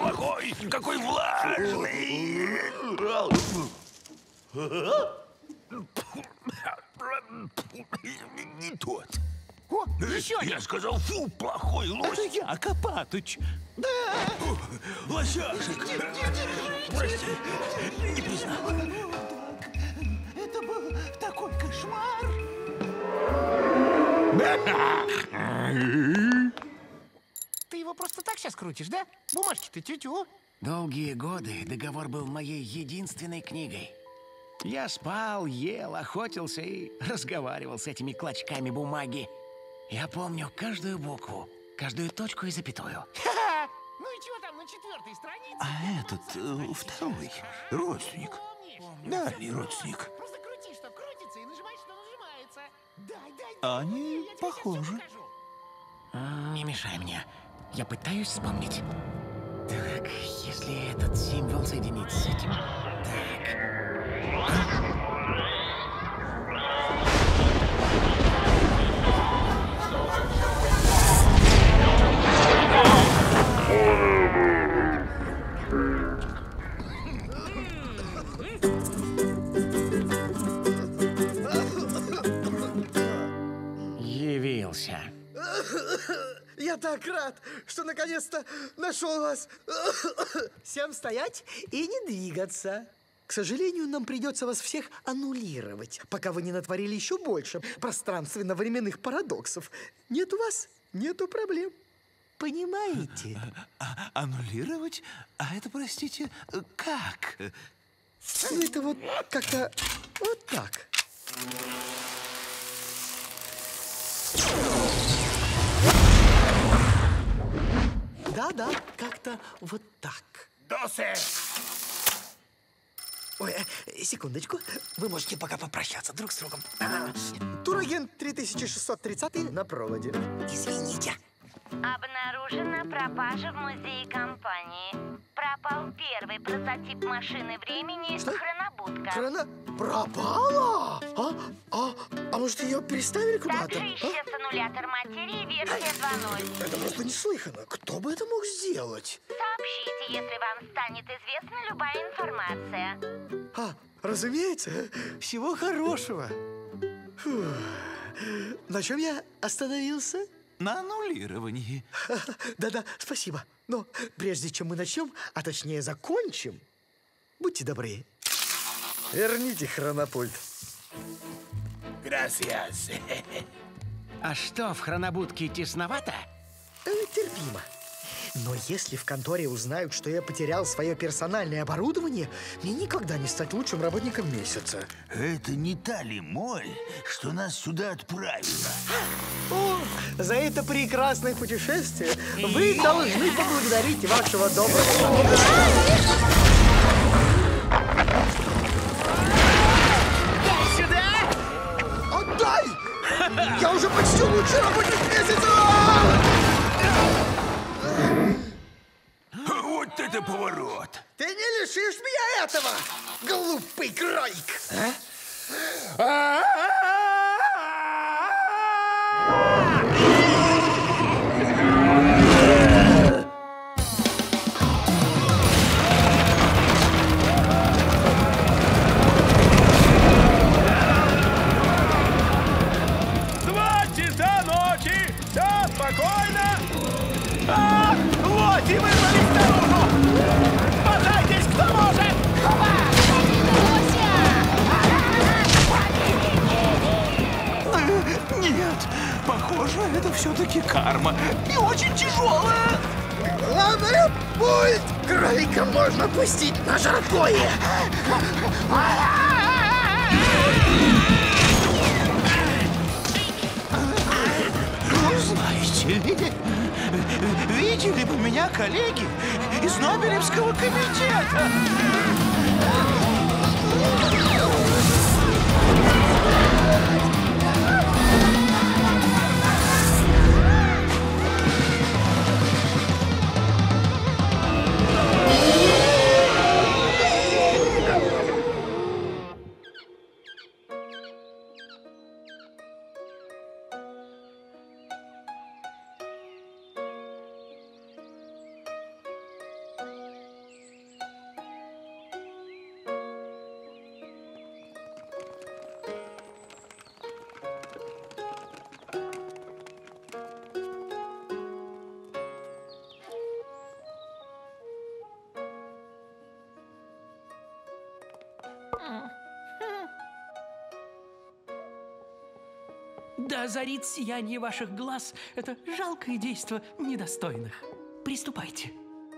Speaker 9: плохой, какой влажный. Не тот.
Speaker 8: О, еще один.
Speaker 9: Я сказал, фу, плохой лось.
Speaker 7: Это я, Копатыч.
Speaker 9: Да. Лосяшек. Прости, не признал.
Speaker 7: Это был такой кошмар.
Speaker 8: Ты его просто так сейчас крутишь, да? Бумажки-то тю-тю. Долгие годы договор был моей единственной книгой. Я спал, ел, охотился и разговаривал с этими клочками бумаги. Я помню каждую букву, каждую точку и запятую. Ну и чего там на четвертой странице?
Speaker 7: А этот, э, второй, родственник. Дальний родственник.
Speaker 8: Просто крути, что крутится, и нажимай, что нажимается. Дай, дай,
Speaker 7: Они похожи.
Speaker 8: Не мешай мне. Я пытаюсь вспомнить. Так, если этот символ соединить с этим... Так... Явился.
Speaker 3: Я так рад, что наконец-то нашел вас. Всем стоять и не двигаться. К сожалению, нам придется вас всех аннулировать, пока вы не натворили еще больше пространственно-временных парадоксов. Нет у вас, нету проблем. Понимаете?
Speaker 7: А, аннулировать? А это, простите, как?
Speaker 3: Ну, это вот как-то вот так. Да-да, как-то вот так.
Speaker 11: Досе!
Speaker 3: Ой, э, секундочку. Вы можете пока попрощаться друг с другом. Турагент три тысячи шестьсот тридцать на проводе. Извините.
Speaker 1: Обнаружена пропажа в музее компании. Пропал первый прототип машины времени
Speaker 3: Что?
Speaker 1: хронобудка.
Speaker 3: Хрона... Пропала? А? А? А может, ее переставили куда-то?
Speaker 1: Также исчез
Speaker 3: А?
Speaker 1: аннулятор материи версия два ноль.
Speaker 3: Это просто неслыханно. Кто бы это мог сделать?
Speaker 1: Сообщите, если вам станет известна любая информация.
Speaker 3: А, разумеется. Всего хорошего. Фух. На чем я остановился?
Speaker 7: На аннулировании.
Speaker 3: Да-да, спасибо. Но прежде чем мы начнем, а точнее закончим, будьте добры, верните хронопульт.
Speaker 11: Gracias.
Speaker 8: А что, в хронобудке тесновато?
Speaker 3: Э, терпимо. Но если в конторе узнают, что я потерял свое персональное оборудование, мне никогда не стать лучшим работником месяца.
Speaker 9: Это не та ли моль, что нас сюда отправила?
Speaker 3: О, за это прекрасное путешествие вы должны поблагодарить вашего доброго друга.
Speaker 8: Дай сюда!
Speaker 3: Отдай! Я уже почти лучший работник месяца!
Speaker 9: Вот это поворот!
Speaker 3: Ты не лишишь меня этого, глупый кролик!
Speaker 11: А?
Speaker 9: Два часа ночи! Все спокойно! А, лоси вырвались наружу! Спасайтесь, кто может!
Speaker 7: Нет, похоже, это все-таки карма. И очень тяжелая.
Speaker 3: Главное, пульт! Кролика можно пустить на жаркое!
Speaker 7: Ну, знаете ли, видели бы меня коллеги из Нобелевского комитета.
Speaker 13: Да озарит сияние ваших глаз это жалкое действо недостойных. Приступайте.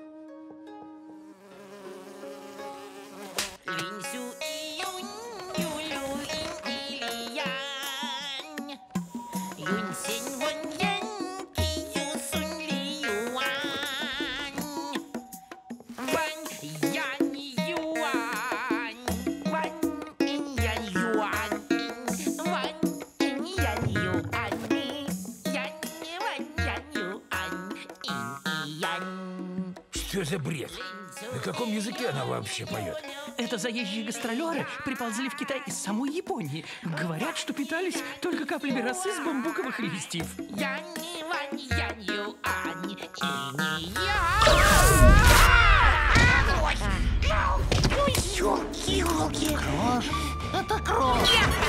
Speaker 14: Что за бред? На каком языке она вообще поет?
Speaker 13: Это заезжие гастролеры приползли в Китай из самой Японии. Говорят, что питались только каплями росы с бамбуковых листьев.
Speaker 8: Ёлки-ёлки! Крош! Это Крош!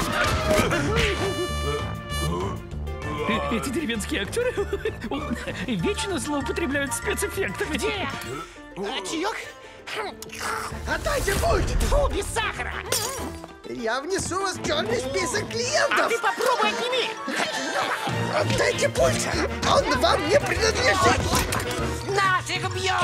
Speaker 13: Эти деревенские актеры вечно злоупотребляют спецэффектами.
Speaker 8: Где? Чаек?
Speaker 3: Отдайте пульт!
Speaker 8: Фу, без сахара!
Speaker 3: Я внесу вас в черный список клиентов!
Speaker 8: А ты попробуй отними!
Speaker 3: Отдайте пульт! Он вам не принадлежит!
Speaker 8: Нафиг бьет!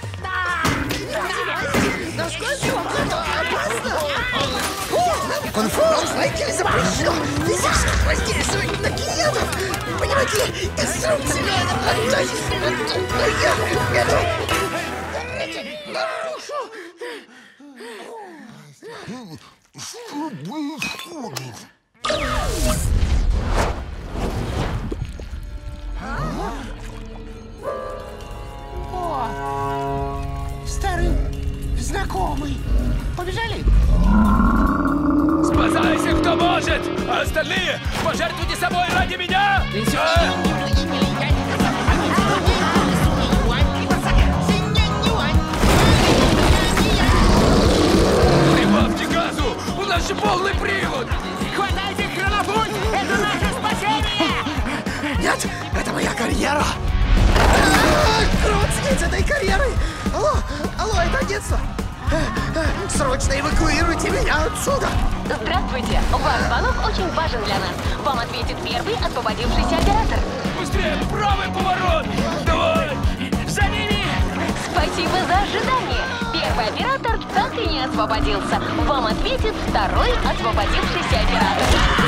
Speaker 3: Насколько это опасно? Кунг-фу, знаете ли, запрещено физически воздействовать на клиентов! Понимаете, инструкции! Отдайте! Я это нарушу! Что происходит?
Speaker 8: О, старый знакомый. Побежали?
Speaker 14: Спасайся, кто может! А остальные пожертвуйте собой ради меня! Прибавьте газу! У нас же полный привод!
Speaker 8: Хватайте хронопульт! Это наше спасение!
Speaker 3: Нет, это моя карьера! Крутить этой карьерой! Алло, алло, это агентство! Срочно эвакуируйте меня отсюда!
Speaker 15: Здравствуйте! Ваш звонок очень важен для нас. Вам ответит первый освободившийся оператор.
Speaker 14: Быстрее, правый поворот! Давай!
Speaker 15: За ними! Спасибо за ожидание. Первый оператор так и не освободился. Вам ответит второй освободившийся оператор.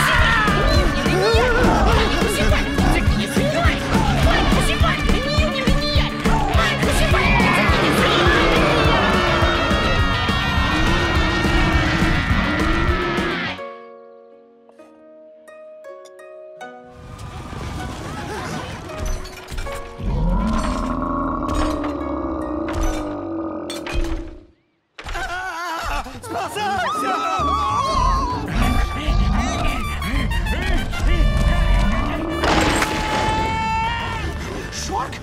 Speaker 8: Шорк?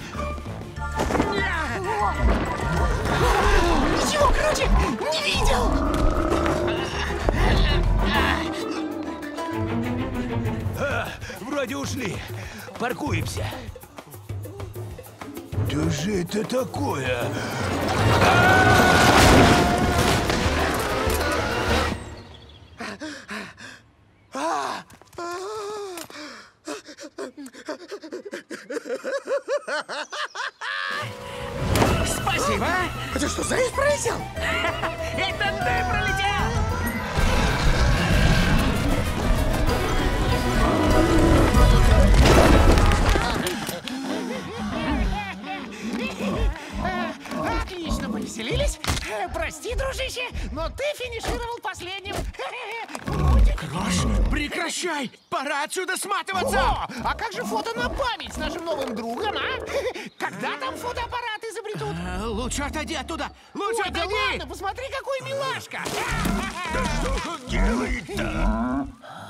Speaker 8: Ничего, короче, не видел!
Speaker 14: А, вроде ушли. Паркуемся. Что же это такое?
Speaker 8: Спасибо!
Speaker 3: Это что, заяц пролетел?
Speaker 8: Это ты пролетел! Отлично повеселились. Прости, дружище, но ты финишировал последним.
Speaker 12: Крош, прекращай! Пора отсюда сматываться!
Speaker 8: О, а как же фото на память с нашим новым другом, а? Когда там фотоаппарат изобретут?
Speaker 12: А, лучше отойди оттуда! Лучше
Speaker 8: Ой, да
Speaker 12: отойди!
Speaker 8: ладно, посмотри, какой милашка!
Speaker 14: Да что он делает-то?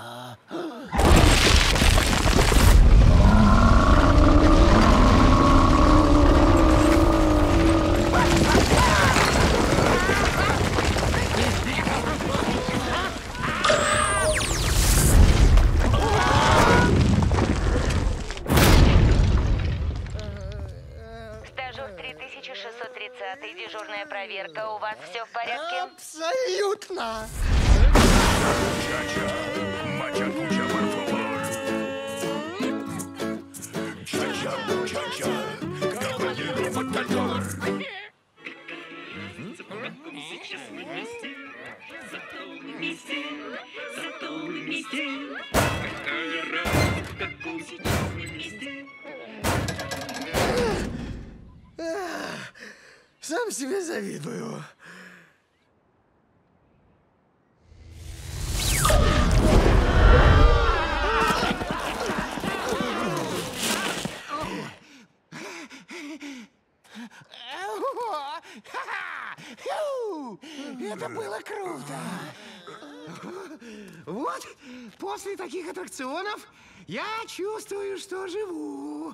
Speaker 15: Стажер три тысячи шестьсот тридцать, дежурная проверка. У вас все в порядке?
Speaker 3: Абсолютно!
Speaker 11: Ча-ча, мача куча морфолор. Ча-ча, ча-ча, капает робот-контроллер.
Speaker 5: Сейчас мы вместе, зато мы вместе, зато мы вместе. Какая радость, какой сейчас мы вместе.
Speaker 3: Сам себе завидую.
Speaker 8: Это было круто! Вот, после таких аттракционов я чувствую, что живу.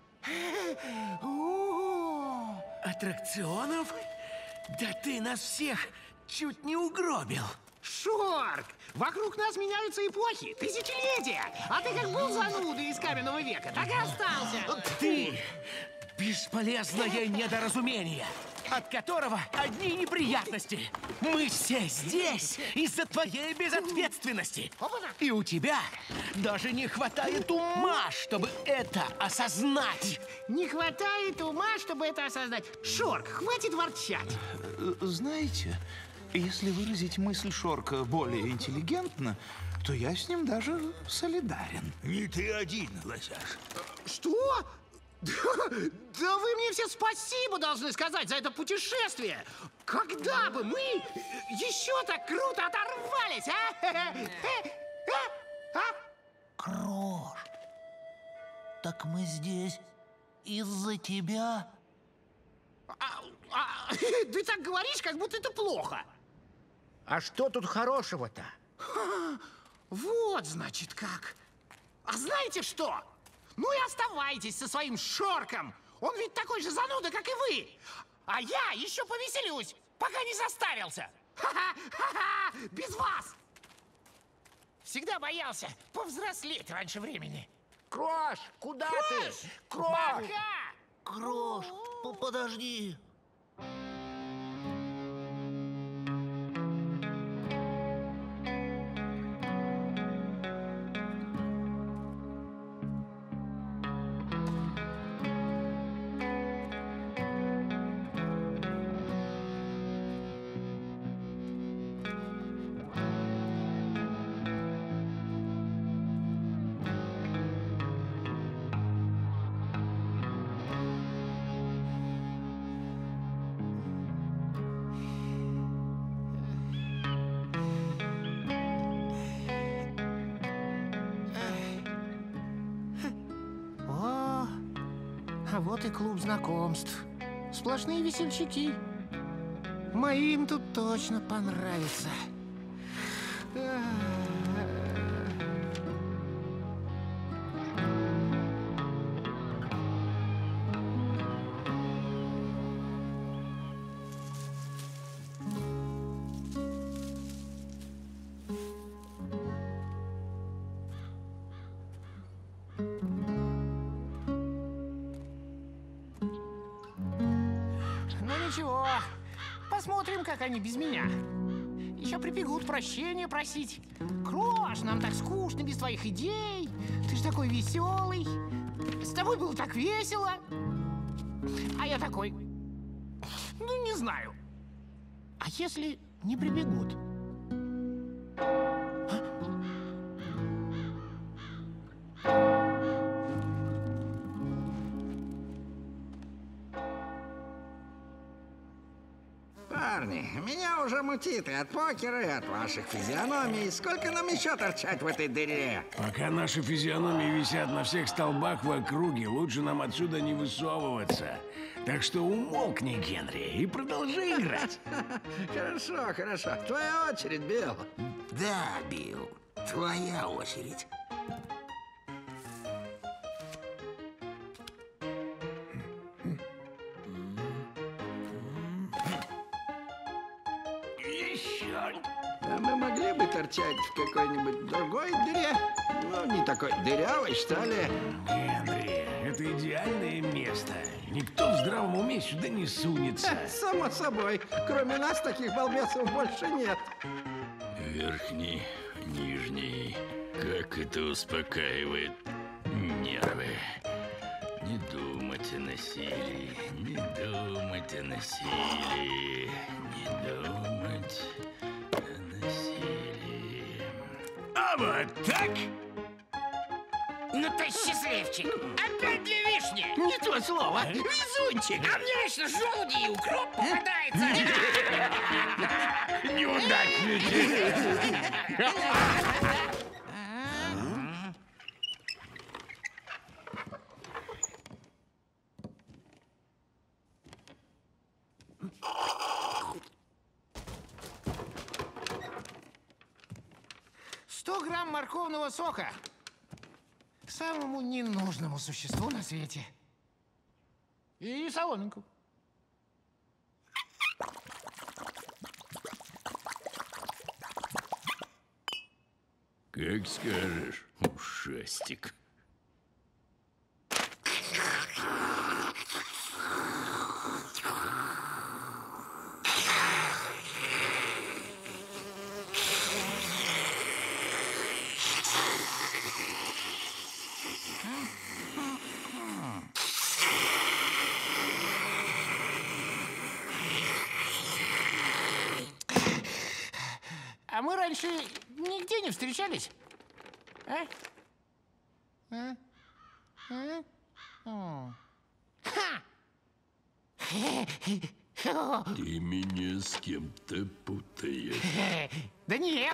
Speaker 13: Аттракционов? Да ты нас всех чуть не угробил.
Speaker 8: Шорк! Вокруг нас меняются эпохи, тысячелетия. А ты как был занудой из каменного века, так и остался.
Speaker 13: Ты бесполезное недоразумение, от которого одни неприятности. Мы все здесь из-за твоей безответственности. И у тебя даже не хватает ума, чтобы это осознать.
Speaker 8: Не хватает ума, чтобы это осознать. Шорк, хватит ворчать.
Speaker 7: Знаете, если выразить мысль Шорка более интеллигентно, то я с ним даже солидарен.
Speaker 9: Не ты один, Лосяш.
Speaker 8: Что? Да вы мне все спасибо должны сказать за это путешествие. Когда бы мы еще так круто оторвались, а?
Speaker 6: Крош, так мы здесь из-за тебя?
Speaker 8: А, а, ты так говоришь, как будто это плохо.
Speaker 12: А что тут хорошего-то?
Speaker 8: Вот, значит, как. А знаете что? Ну и оставайтесь со своим Шорком. Он ведь такой же зануда, как и вы. А я еще повеселюсь, пока не состарился. Ха-ха-ха-ха! Без вас! Всегда боялся повзрослеть раньше времени.
Speaker 12: Крош, куда
Speaker 8: Крош!
Speaker 12: ты? Крош!
Speaker 8: Пока!
Speaker 6: Крош, ну подожди.
Speaker 8: А вот и клуб знакомств. Сплошные весельчаки. Моим тут точно понравится. Ничего, посмотрим, как они без меня. Еще прибегут прощения просить. Крош, нам так скучно без твоих идей. Ты ж такой веселый. С тобой было так весело. А я такой, ну не знаю. А если не прибегут?
Speaker 16: Парни, меня уже мутит и от покера, и от ваших физиономий. Сколько нам еще торчать в этой дыре?
Speaker 11: Пока наши физиономии висят на всех столбах в округе, лучше нам отсюда не высовываться. Так что умолкни, Генри, и продолжи играть.
Speaker 16: Хорошо, хорошо. Твоя очередь, Билл.
Speaker 6: Да, Билл, твоя очередь.
Speaker 16: А мы могли бы торчать в какой-нибудь другой дыре? Ну, не такой дырявой, что ли?
Speaker 11: Генри, это идеальное место. Никто в здравом уме сюда не сунется.
Speaker 16: Само собой. Кроме нас таких балбесов больше нет.
Speaker 4: Верхний, нижний. Как это успокаивает нервы. Не думать о насилии, не думать о насилии, не думать о насилии.
Speaker 8: А вот так?
Speaker 6: Ну ты счастливчик. Опять для вишни.
Speaker 8: Не то слово. Везунчик.
Speaker 6: А мне вечно желуди и укроп попадается.
Speaker 8: Неудачники.
Speaker 12: Сто грамм морковного сока. Самому ненужному существу на свете. И соломинку.
Speaker 4: Как скажешь, ушастик.
Speaker 12: А мы раньше нигде не встречались? А? А? А? О. Ха!
Speaker 4: Ты меня с кем-то путаешь.
Speaker 12: Да нет.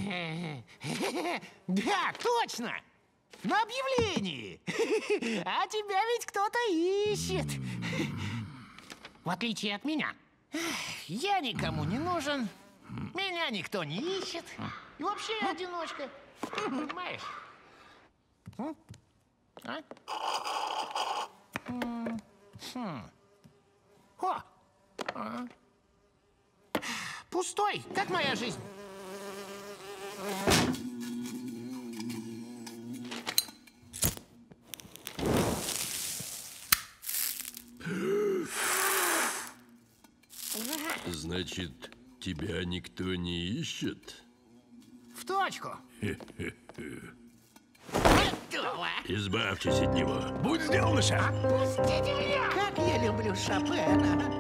Speaker 12: Да, точно. На объявлении. А тебя ведь кто-то ищет. В отличие от меня. Я никому не нужен. Меня никто не ищет. И вообще я одиночка. Понимаешь? А? Хм. О! А. Пустой, как моя жизнь.
Speaker 4: Значит, тебя никто не ищет?
Speaker 12: В точку.
Speaker 4: Избавьтесь от него.
Speaker 8: Будь сделано, шеф.
Speaker 12: Пустите меня!
Speaker 6: Как я люблю Шопена.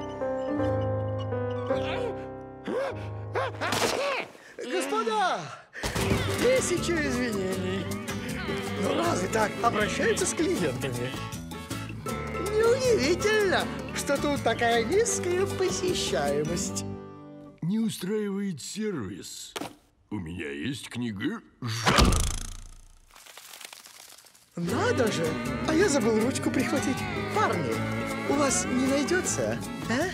Speaker 3: Господа, тысячу извинений. Но разве так обращаются с клиентами? Неудивительно, что тут такая низкая посещаемость.
Speaker 4: Не устраивает сервис. У меня есть книга Жанна.
Speaker 3: Надо же! А я забыл ручку прихватить. Парни, у вас не найдется, а?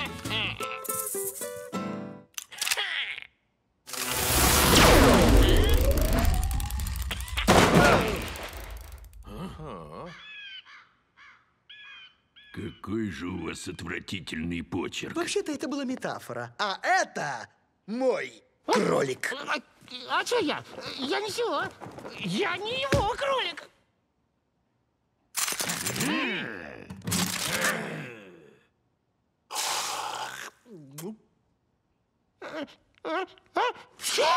Speaker 4: Какой же у вас отвратительный почерк.
Speaker 3: Вообще-то это была метафора. А это мой кролик.
Speaker 12: А, а что я? Я ничего. Я не его кролик. Все!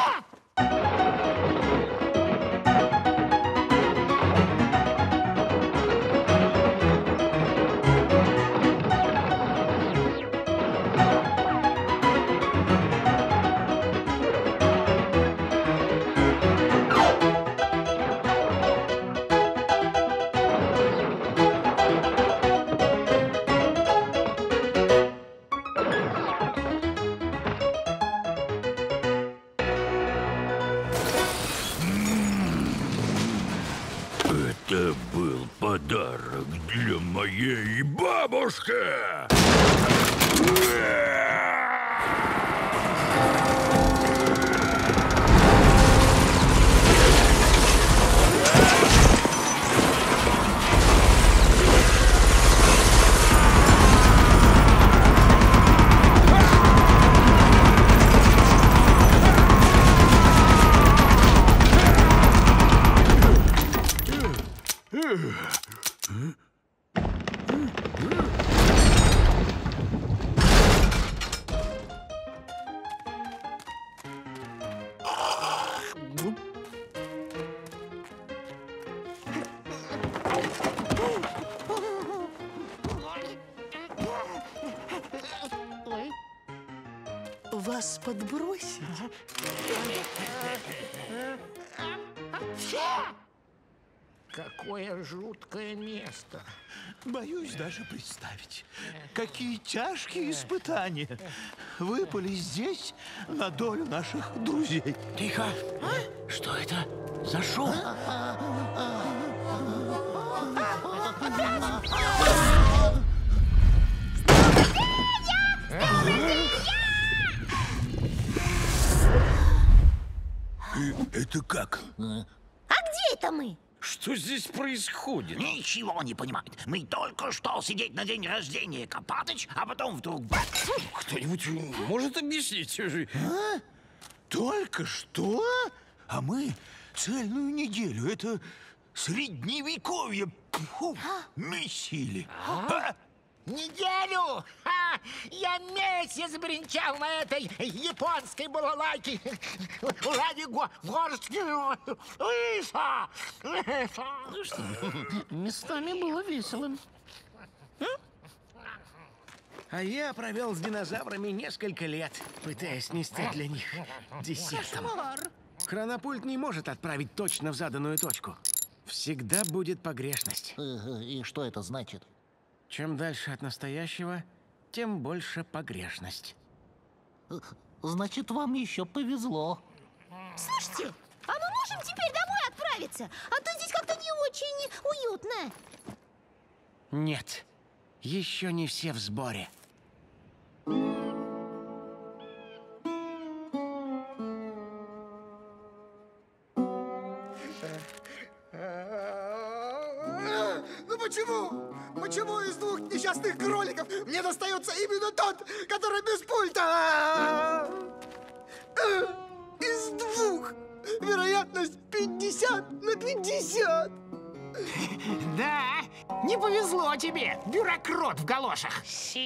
Speaker 4: Это был подарок для моей бабушки.
Speaker 3: вас подбросить?
Speaker 8: Какое жуткое место.
Speaker 7: Боюсь даже представить, какие тяжкие испытания выпали здесь на долю наших друзей.
Speaker 8: Тихо! А? Что это за шум?
Speaker 7: Это как?
Speaker 10: А где это мы?
Speaker 14: Что здесь происходит?
Speaker 9: Ничего не понимает. Мы только что сидеть на день рождения Копатыч, а потом вдруг бац!
Speaker 14: Кто-нибудь может объяснить?
Speaker 7: А? Только что? А мы цельную неделю это средневековье фу, месили.
Speaker 8: А? Неделю! Ха! Я месяц бренчал на этой японской балалайке ради го горстки лыса.
Speaker 12: Ну что, местами было весело. А я провел с динозаврами несколько лет, пытаясь не стать для них десертом. Хронопульт не может отправить точно в заданную точку. Всегда будет погрешность.
Speaker 6: И что это значит?
Speaker 12: Чем дальше от настоящего, тем больше погрешность.
Speaker 6: Значит, вам еще повезло.
Speaker 10: Слушайте, а мы можем теперь домой отправиться? А то здесь как-то не очень уютно.
Speaker 12: Нет, еще не все в сборе.
Speaker 3: Ну почему? Почему из двух несчастных кроликов мне достается именно тот, который без пульта? Из двух. Вероятность пятьдесят на пятьдесят.
Speaker 8: Да, не повезло тебе, бюрократ в галошах.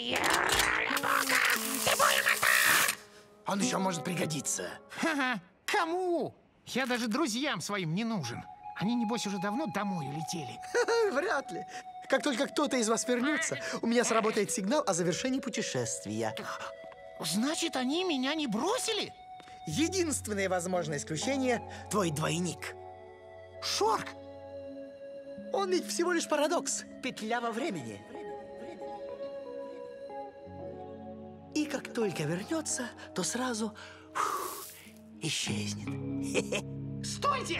Speaker 3: Он еще может пригодиться.
Speaker 8: Ха-ха. Кому? Я даже друзьям своим не нужен. Они, небось, уже давно домой улетели.
Speaker 3: Вряд ли. Как только кто-то из вас вернется, у меня сработает сигнал о завершении путешествия.
Speaker 8: Значит, они меня не бросили?
Speaker 3: Единственное возможное исключение – твой двойник.
Speaker 8: Шорк!
Speaker 3: Он ведь всего лишь парадокс, петля во времени. И как только вернется, то сразу фух, исчезнет.
Speaker 8: Стойте!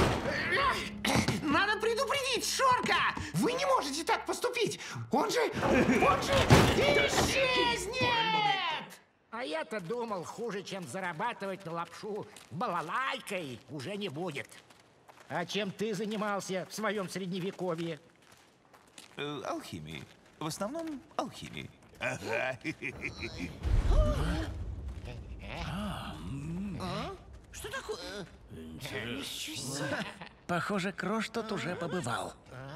Speaker 8: Надо предупредить Шорка! Вы не можете так поступить! Он же... Он же исчезнет! А я-то думал, хуже, чем зарабатывать на лапшу балалайкой, уже не будет. А чем ты занимался в своем средневековье?
Speaker 9: Э, алхимией. В основном алхимией. Ага.
Speaker 6: Что такое?
Speaker 12: Похоже, Крош тут уже побывал.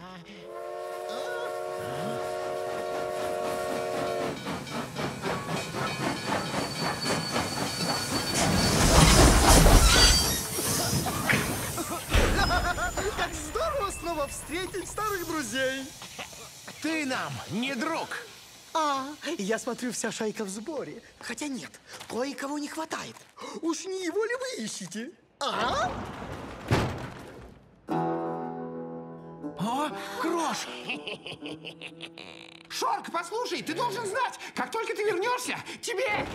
Speaker 3: Как здорово снова встретить старых друзей.
Speaker 12: Ты нам не друг.
Speaker 3: А, я смотрю, вся шайка в сборе. Хотя нет, кое-кого не хватает. Уж не его ли вы ищете? А?
Speaker 8: О, Крош! Шорк, послушай, ты должен знать, как только ты вернешься, тебе...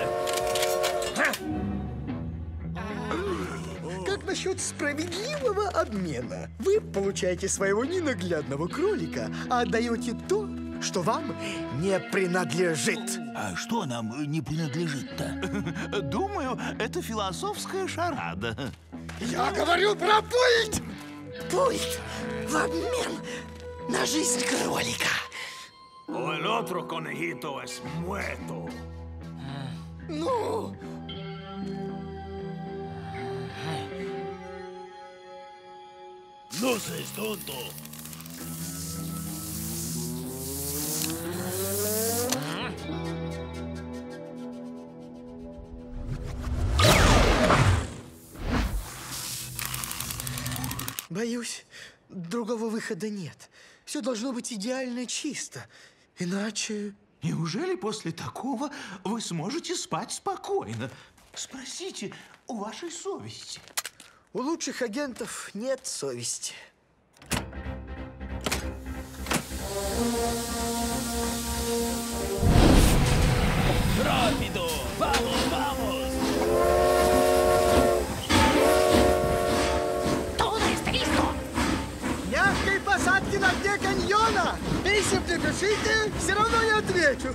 Speaker 3: Как насчет справедливого обмена? Вы получаете своего ненаглядного кролика, а отдаете то, что вам не принадлежит.
Speaker 7: А что нам не принадлежит-то? Думаю, это философская шарада.
Speaker 3: Я говорю про пульт! Пульт в обмен на жизнь кролика.
Speaker 11: El otro conejito es muerto.
Speaker 3: Ну?
Speaker 11: No seas tonto.
Speaker 3: Боюсь, другого выхода нет. Все должно быть идеально чисто. Иначе...
Speaker 7: Неужели после такого вы сможете спать спокойно? Спросите у вашей совести.
Speaker 3: У лучших агентов нет совести.
Speaker 14: Rápido! Vamos, vamos!
Speaker 8: Todo está listo!
Speaker 3: Мягкой посадки на дне каньона! Писем не пишите, все равно не отвечу.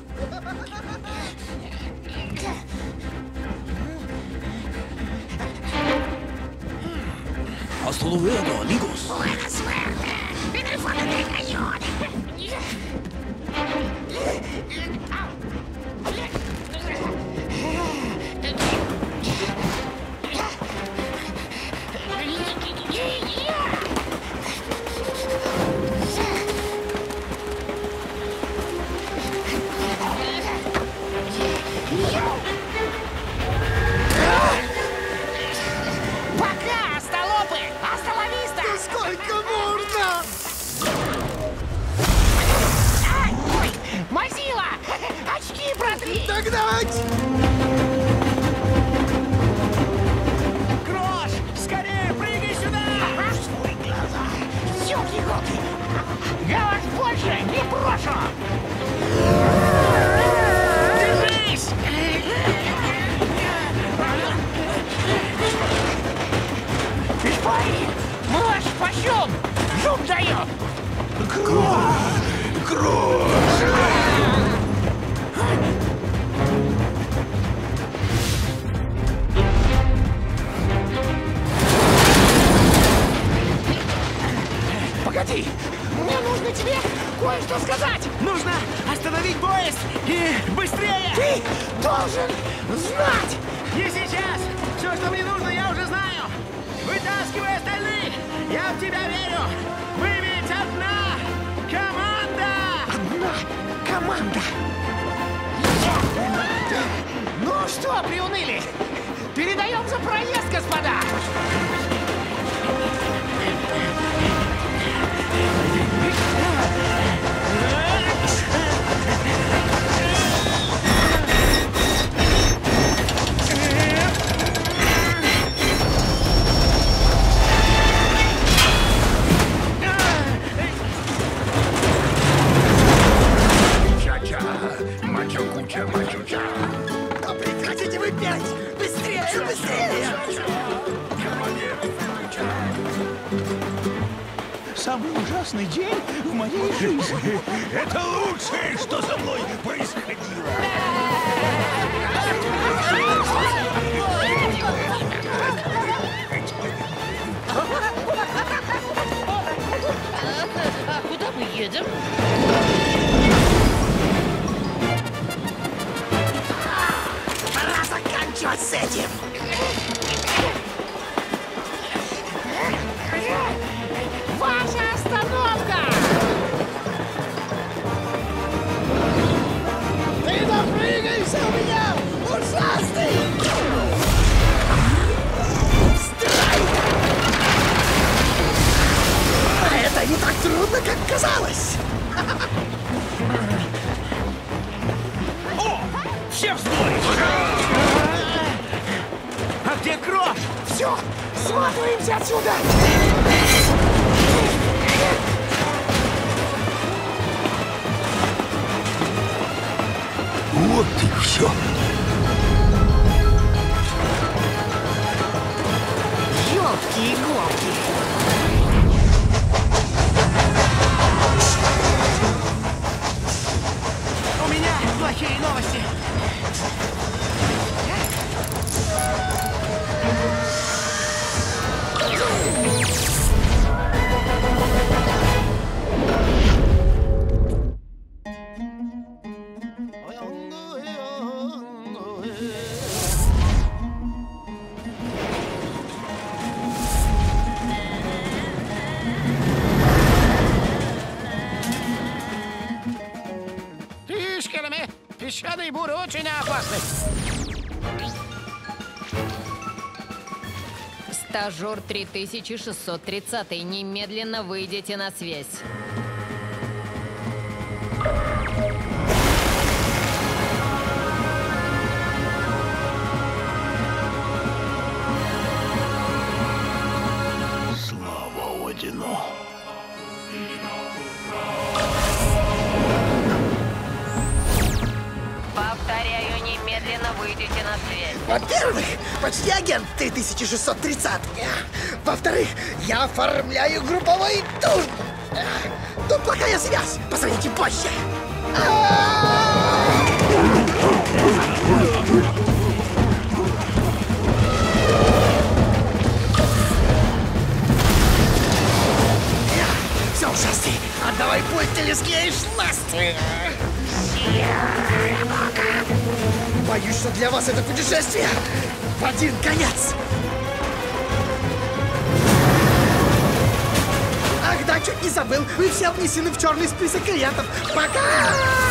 Speaker 14: Hasta luego, amigos.
Speaker 8: Buena suerte en el fondo del cañón. Пока, остолопы! Hasta la vista!
Speaker 3: Да сколько можно?
Speaker 8: Ай, ой, Мазила! Очки протри!
Speaker 3: Догнать!
Speaker 14: Крош, скорее прыгай сюда!
Speaker 8: Свой глаза! Ёлки-голки! Я вас больше не брошу! Держись! Испари! Мы вас спасем! Зуб даем!
Speaker 7: Крош! Крош!
Speaker 8: Погоди! Мне нужно тебе кое-что сказать!
Speaker 14: Нужно остановить поезд и быстрее!
Speaker 8: Ты должен знать!
Speaker 14: Не сейчас! Все, что мне нужно, я уже знаю! Вытаскивай остальных! Я в тебя верю! Мы ведь одна команда!
Speaker 8: Одна команда! Ну что, приуныли? Передаем за проезд, господа!
Speaker 11: Ча-ча, мачо-куча, мачо-ча.
Speaker 3: Да прекратите вы пять! Быстрее, быстрее!
Speaker 7: Самый ужасный день в моей жизни.
Speaker 9: Это лучшее, что со мной происходило.
Speaker 2: А куда мы едем?
Speaker 8: Пора заканчивать с этим! Ваша остановка!
Speaker 3: Ты допрыгаешься у меня! Ужасный! Страйк! А это не так трудно, как казалось!
Speaker 14: О! Все в сборе! А где Крош?
Speaker 8: Все! Сматываемся отсюда!
Speaker 7: Вот и все.
Speaker 8: Ёлки-иголки!
Speaker 14: У меня плохие новости.
Speaker 8: Фишками! Песчаные буры очень опасны!
Speaker 15: Стажер три тысячи шестьсот тридцать, немедленно выйдите на связь. немедленно выйдете на связь.
Speaker 3: Во-первых, почти агент три тысячи шестьсот тридцать. Во-вторых, я оформляю групповой тур. Тут плохая связь. Позвоните позже. Все, ужасный. Отдавай пульт, телескеешь ласты. Боюсь, что для вас это путешествие в один конец. Ах да, чуть не забыл. Вы все внесены в черный список клиентов. Пока!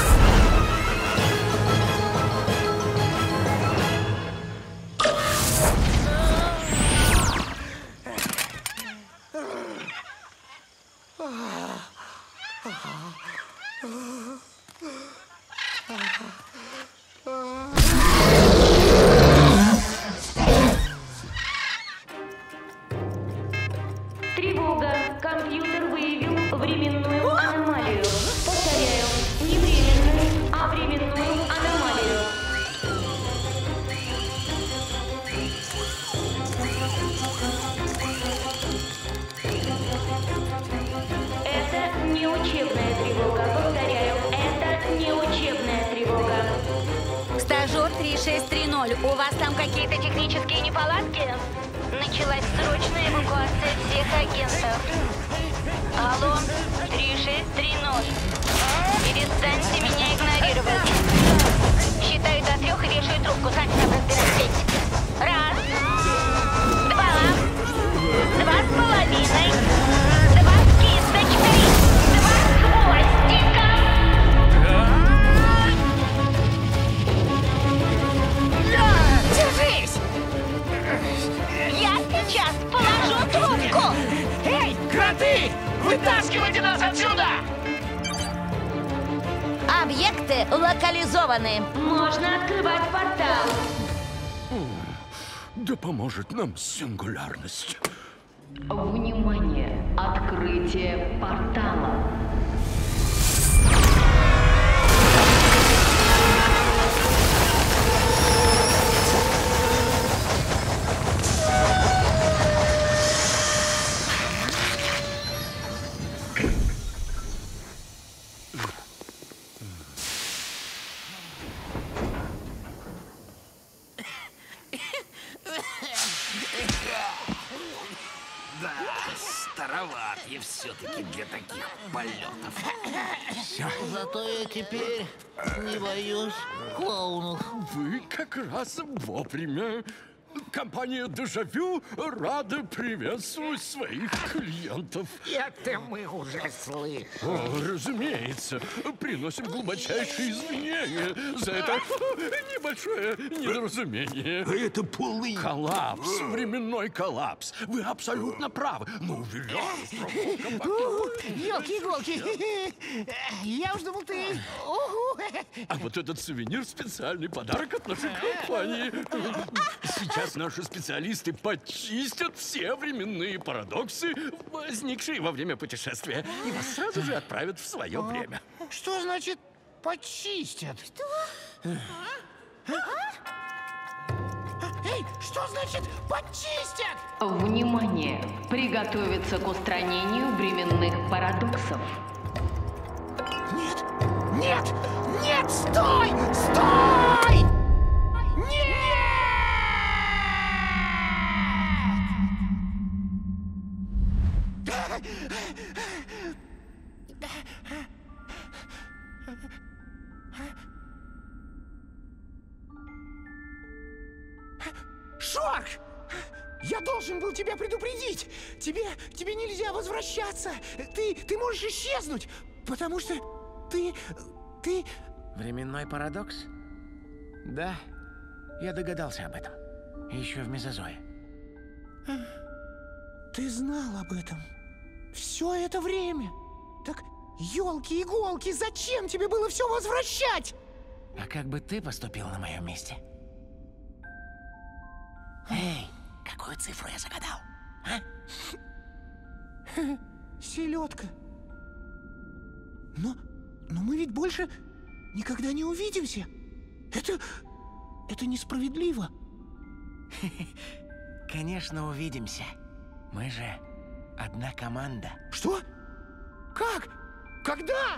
Speaker 15: Тревога. Компьютер выявил временную аномалию. Повторяю, не временную, а временную аномалию. Это не учебная тревога. Повторяю, это не учебная тревога.
Speaker 1: Стажер три шесть три ноль, у вас там какие-то технические неполадки?
Speaker 15: Началась срочная эвакуация всех агентов. Алло, три шесть три ноль. Перестаньте меня игнорировать. Считаю до трех и вешаю трубку. Сами там разбирайтесь. Раз, два, два с половиной, два с кисточкой, два с хвостиком.
Speaker 8: Держись!
Speaker 15: Я сейчас положу трубку!
Speaker 8: Эй, кроты! Вытаскивайте нас отсюда!
Speaker 1: Объекты локализованы.
Speaker 15: Можно открывать портал.
Speaker 4: Да поможет нам сингулярность.
Speaker 15: Внимание! Открытие портала.
Speaker 14: Да, староват я все-таки для таких полетов.
Speaker 6: Зато я теперь не боюсь клоунов.
Speaker 4: Вы как раз вовремя. Компания «Дежавю» рада приветствовать своих клиентов.
Speaker 8: Это мы уже слышали.
Speaker 4: О, разумеется. Приносим глубочайшие извинения за это небольшое недоразумение.
Speaker 7: Это полный...
Speaker 4: Коллапс, временной коллапс. Вы абсолютно правы. Мы уверяем, что...
Speaker 8: Елки-иголки. Я уж думал, ты...
Speaker 4: А вот этот сувенир — специальный подарок от нашей компании. Сейчас наши специалисты почистят все временные парадоксы, возникшие во время путешествия, и вас сразу же отправят в свое время.
Speaker 8: Что значит почистят? Что? Эй, что значит почистят?
Speaker 15: Внимание! Приготовиться к устранению временных парадоксов.
Speaker 8: Нет! Нет! Нет! Стой! Стой! Нет! Шорк! Я должен был тебя предупредить! Тебе, тебе нельзя возвращаться! Ты, ты можешь исчезнуть! Потому что ты... ты...
Speaker 12: Временной парадокс? Да, я догадался об этом. Еще в мезозое.
Speaker 8: Ты знал об этом все это время? Так, елки-иголки, зачем тебе было все возвращать?
Speaker 12: А как бы ты поступил на моем месте? Эй, какую цифру я загадал? А?
Speaker 8: Селедка. Но, но мы ведь больше никогда не увидимся. Это... Это несправедливо.
Speaker 12: Конечно, увидимся. Мы же одна команда.
Speaker 8: Что? Как? Когда?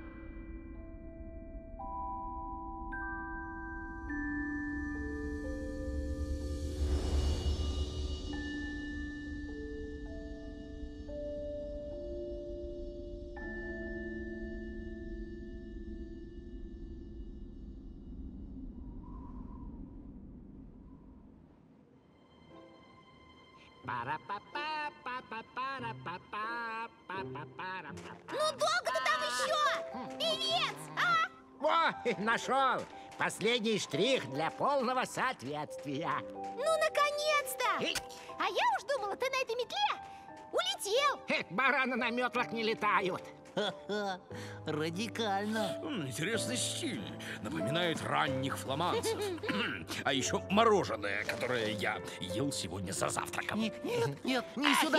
Speaker 10: Ну долго ты там еще? Певец, а?
Speaker 14: О, нашел! Последний штрих для полного соответствия.
Speaker 10: Ну, наконец-то! А я уж думала, ты на этой метле улетел.
Speaker 14: Хе, бараны на метлах не летают.
Speaker 6: Ха-ха, радикально.
Speaker 4: Интересный стиль. Напоминает ранних фламандцев. А еще мороженое, которое я ел сегодня за завтраком.
Speaker 6: Нет, нет, нет, не сюда.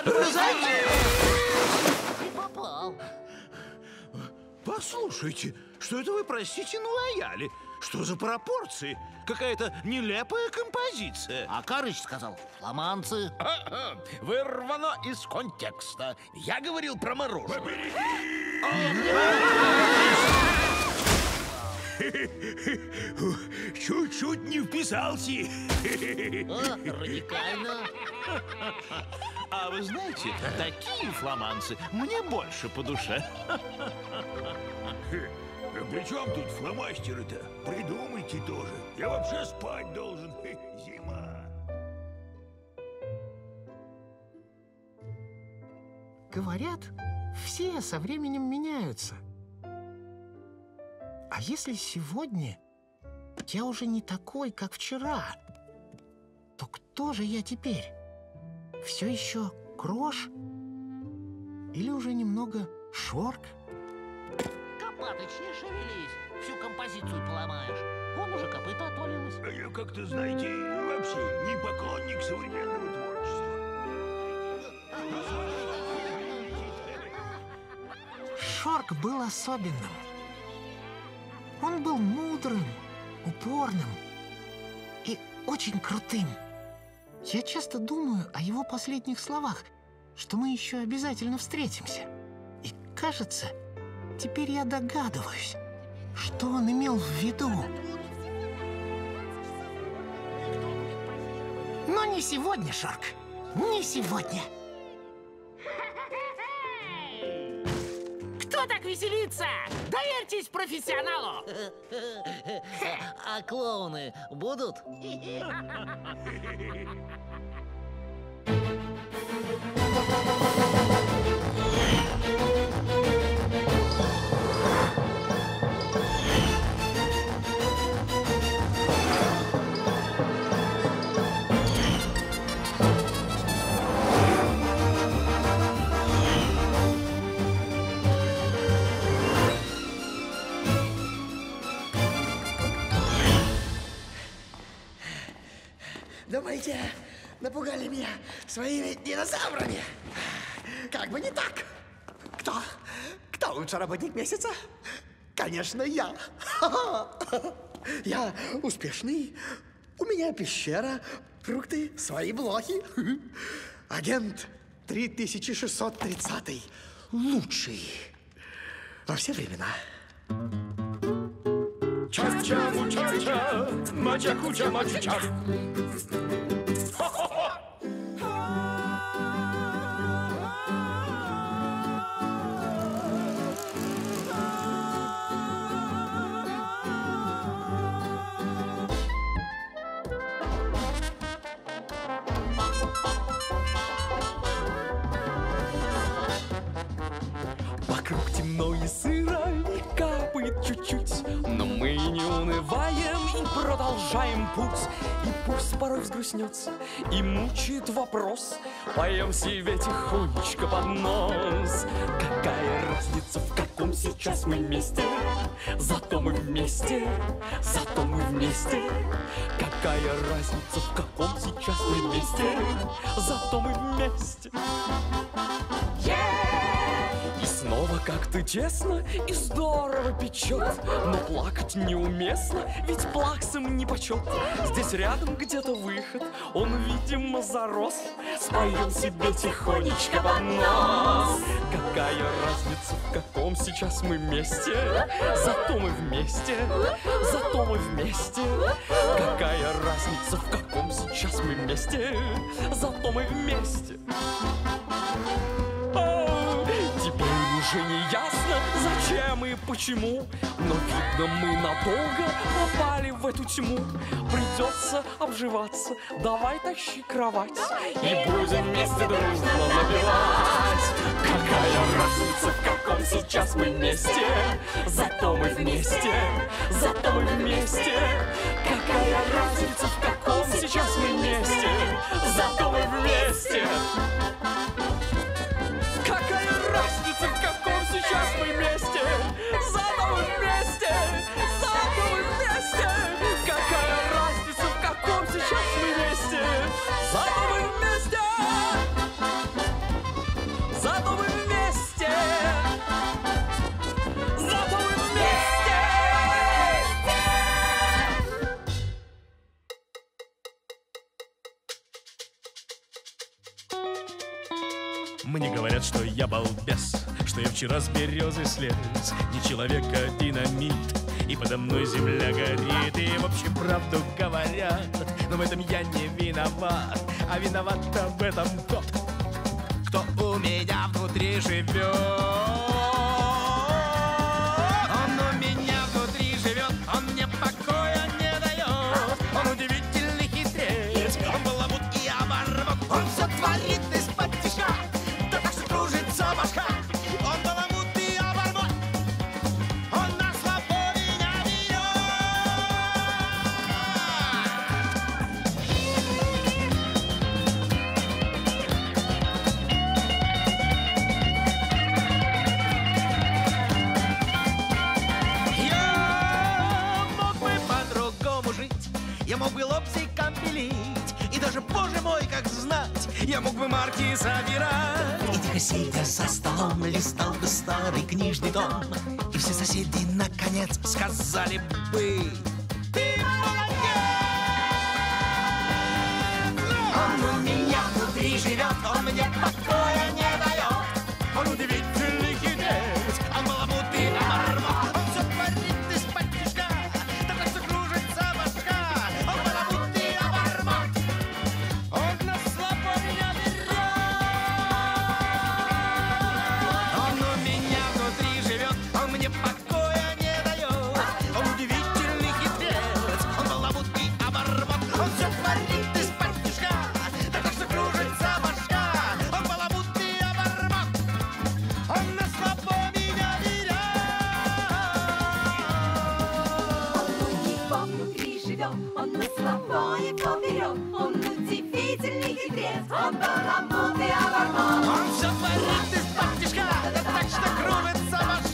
Speaker 6: Ты попал.
Speaker 7: Послушайте, что это вы, простите, наваяли? Что за пропорции? Какая-то нелепая композиция.
Speaker 6: А Карыч сказал, фламандцы.
Speaker 4: А-а, вырвано из контекста. Я говорил про мороженое.
Speaker 7: Чуть-чуть не вписался.
Speaker 6: О, радикально.
Speaker 9: А вы знаете, такие фламандцы мне больше по душе.
Speaker 7: При чем тут фломастеры-то? Придумайте тоже. Я вообще спать должен. Зима.
Speaker 3: Говорят, все со временем меняются. А если сегодня я уже не такой, как вчера, то кто же я теперь? Все еще Крош? Или уже немного Шорк?
Speaker 6: Копатыч, не шевелись, всю композицию поломаешь. Вон уже копыта отвалилось.
Speaker 7: А я как-то, знаете, вообще не поклонник современного творчества.
Speaker 3: Шорк был особенным. Он был мудрым, упорным и очень крутым. Я часто думаю о его последних словах, что мы еще обязательно встретимся. И кажется, теперь я догадываюсь, что он имел в виду. Но не сегодня, Шорк, не сегодня.
Speaker 8: Кто так веселится? Доверьтесь профессионалу!
Speaker 6: А клоуны будут?
Speaker 3: Думаете, напугали меня своими динозаврами? Как бы не так. Кто? Кто лучший работник месяца? Конечно, я. Я успешный. У меня пещера, фрукты, свои блохи. Агент три тысячи шестьсот тридцатый. Лучший во все времена.
Speaker 5: Ча-ча, муча-ча, мача-куча, мача-ча.
Speaker 17: Вокруг темно и сыро, и капает чуть-чуть, но мы не унываем и продолжаем путь. И пусть порой взгрустнется и мучает вопрос, поем себе тихонечко под нос. Какая разница, в каком сейчас мы месте? Зато мы вместе, зато мы вместе. Какая разница, в каком сейчас мы месте? Зато мы вместе. И снова Снова как-то тесно и здорово печет, но плакать неуместно, ведь плаксам не почет. Здесь рядом где-то выход, он, видимо, зарос. Споем себе тихонечко под нос. Какая разница, в каком сейчас мы месте? Зато мы вместе, зато мы вместе. Какая разница, в каком сейчас мы месте? Зато мы вместе. О, теперь уже не ясно, зачем и почему, но видно, мы надолго попали в эту тьму. Придется обживаться, давай тащи кровать, и будем вместе дружно напевать. Какая разница, в каком сейчас мы месте? Зато мы вместе, зато мы вместе. Какая разница, в каком сейчас мы месте? Зато мы вместе. Какая разница, в каком сейчас мы месте? Зато мы вместе, зато мы вместе. Какая разница, в каком сейчас мы месте? Зато мы вместе, зато мы вместе, зато мы вместе.
Speaker 18: Мне говорят, что я балбес, что я вчера с березы слез, не человек, а динамит, и подо мной земля горит. И в общем правду говорят, но в этом я не виноват, а виноват в этом тот, кто у меня внутри живет. Он у меня внутри живет, он мне покоя не дает. Он удивительный хитрец, он баламут и оборвок, он все творит из-под тишка. Башка. Он баламут и оборвот, он на слабо меня ведет. Я мог бы по-другому жить, я мог бы лобзиком пилить, и даже, боже мой, как знать, я мог бы марки собирать. И тихо сидя за столом, листал бы старый книжный том, и все соседи, наконец, сказали бы: ты молодец! Он у меня внутри живет, он мне покоя не дает. Он удивительный хитрец, он баламут и оборвот, он все творит из-под тишка, да так что кружится башка. Он баламут и оборвот, он на слабо меня берет. Он у меня внутри живет, он мне покоя не дает. Он удивительный хитрец, он баламут и оборвот, он все творит из-под тишка, да так что кружится башка. Он баламут и оборвот, он на слабо меня берет.
Speaker 19: Он у него внутри живет, он на слабо его берет. Он удивительный хитрец, он баламут и оборвот,
Speaker 18: он все творит из-под тишка, да так что кружится башка.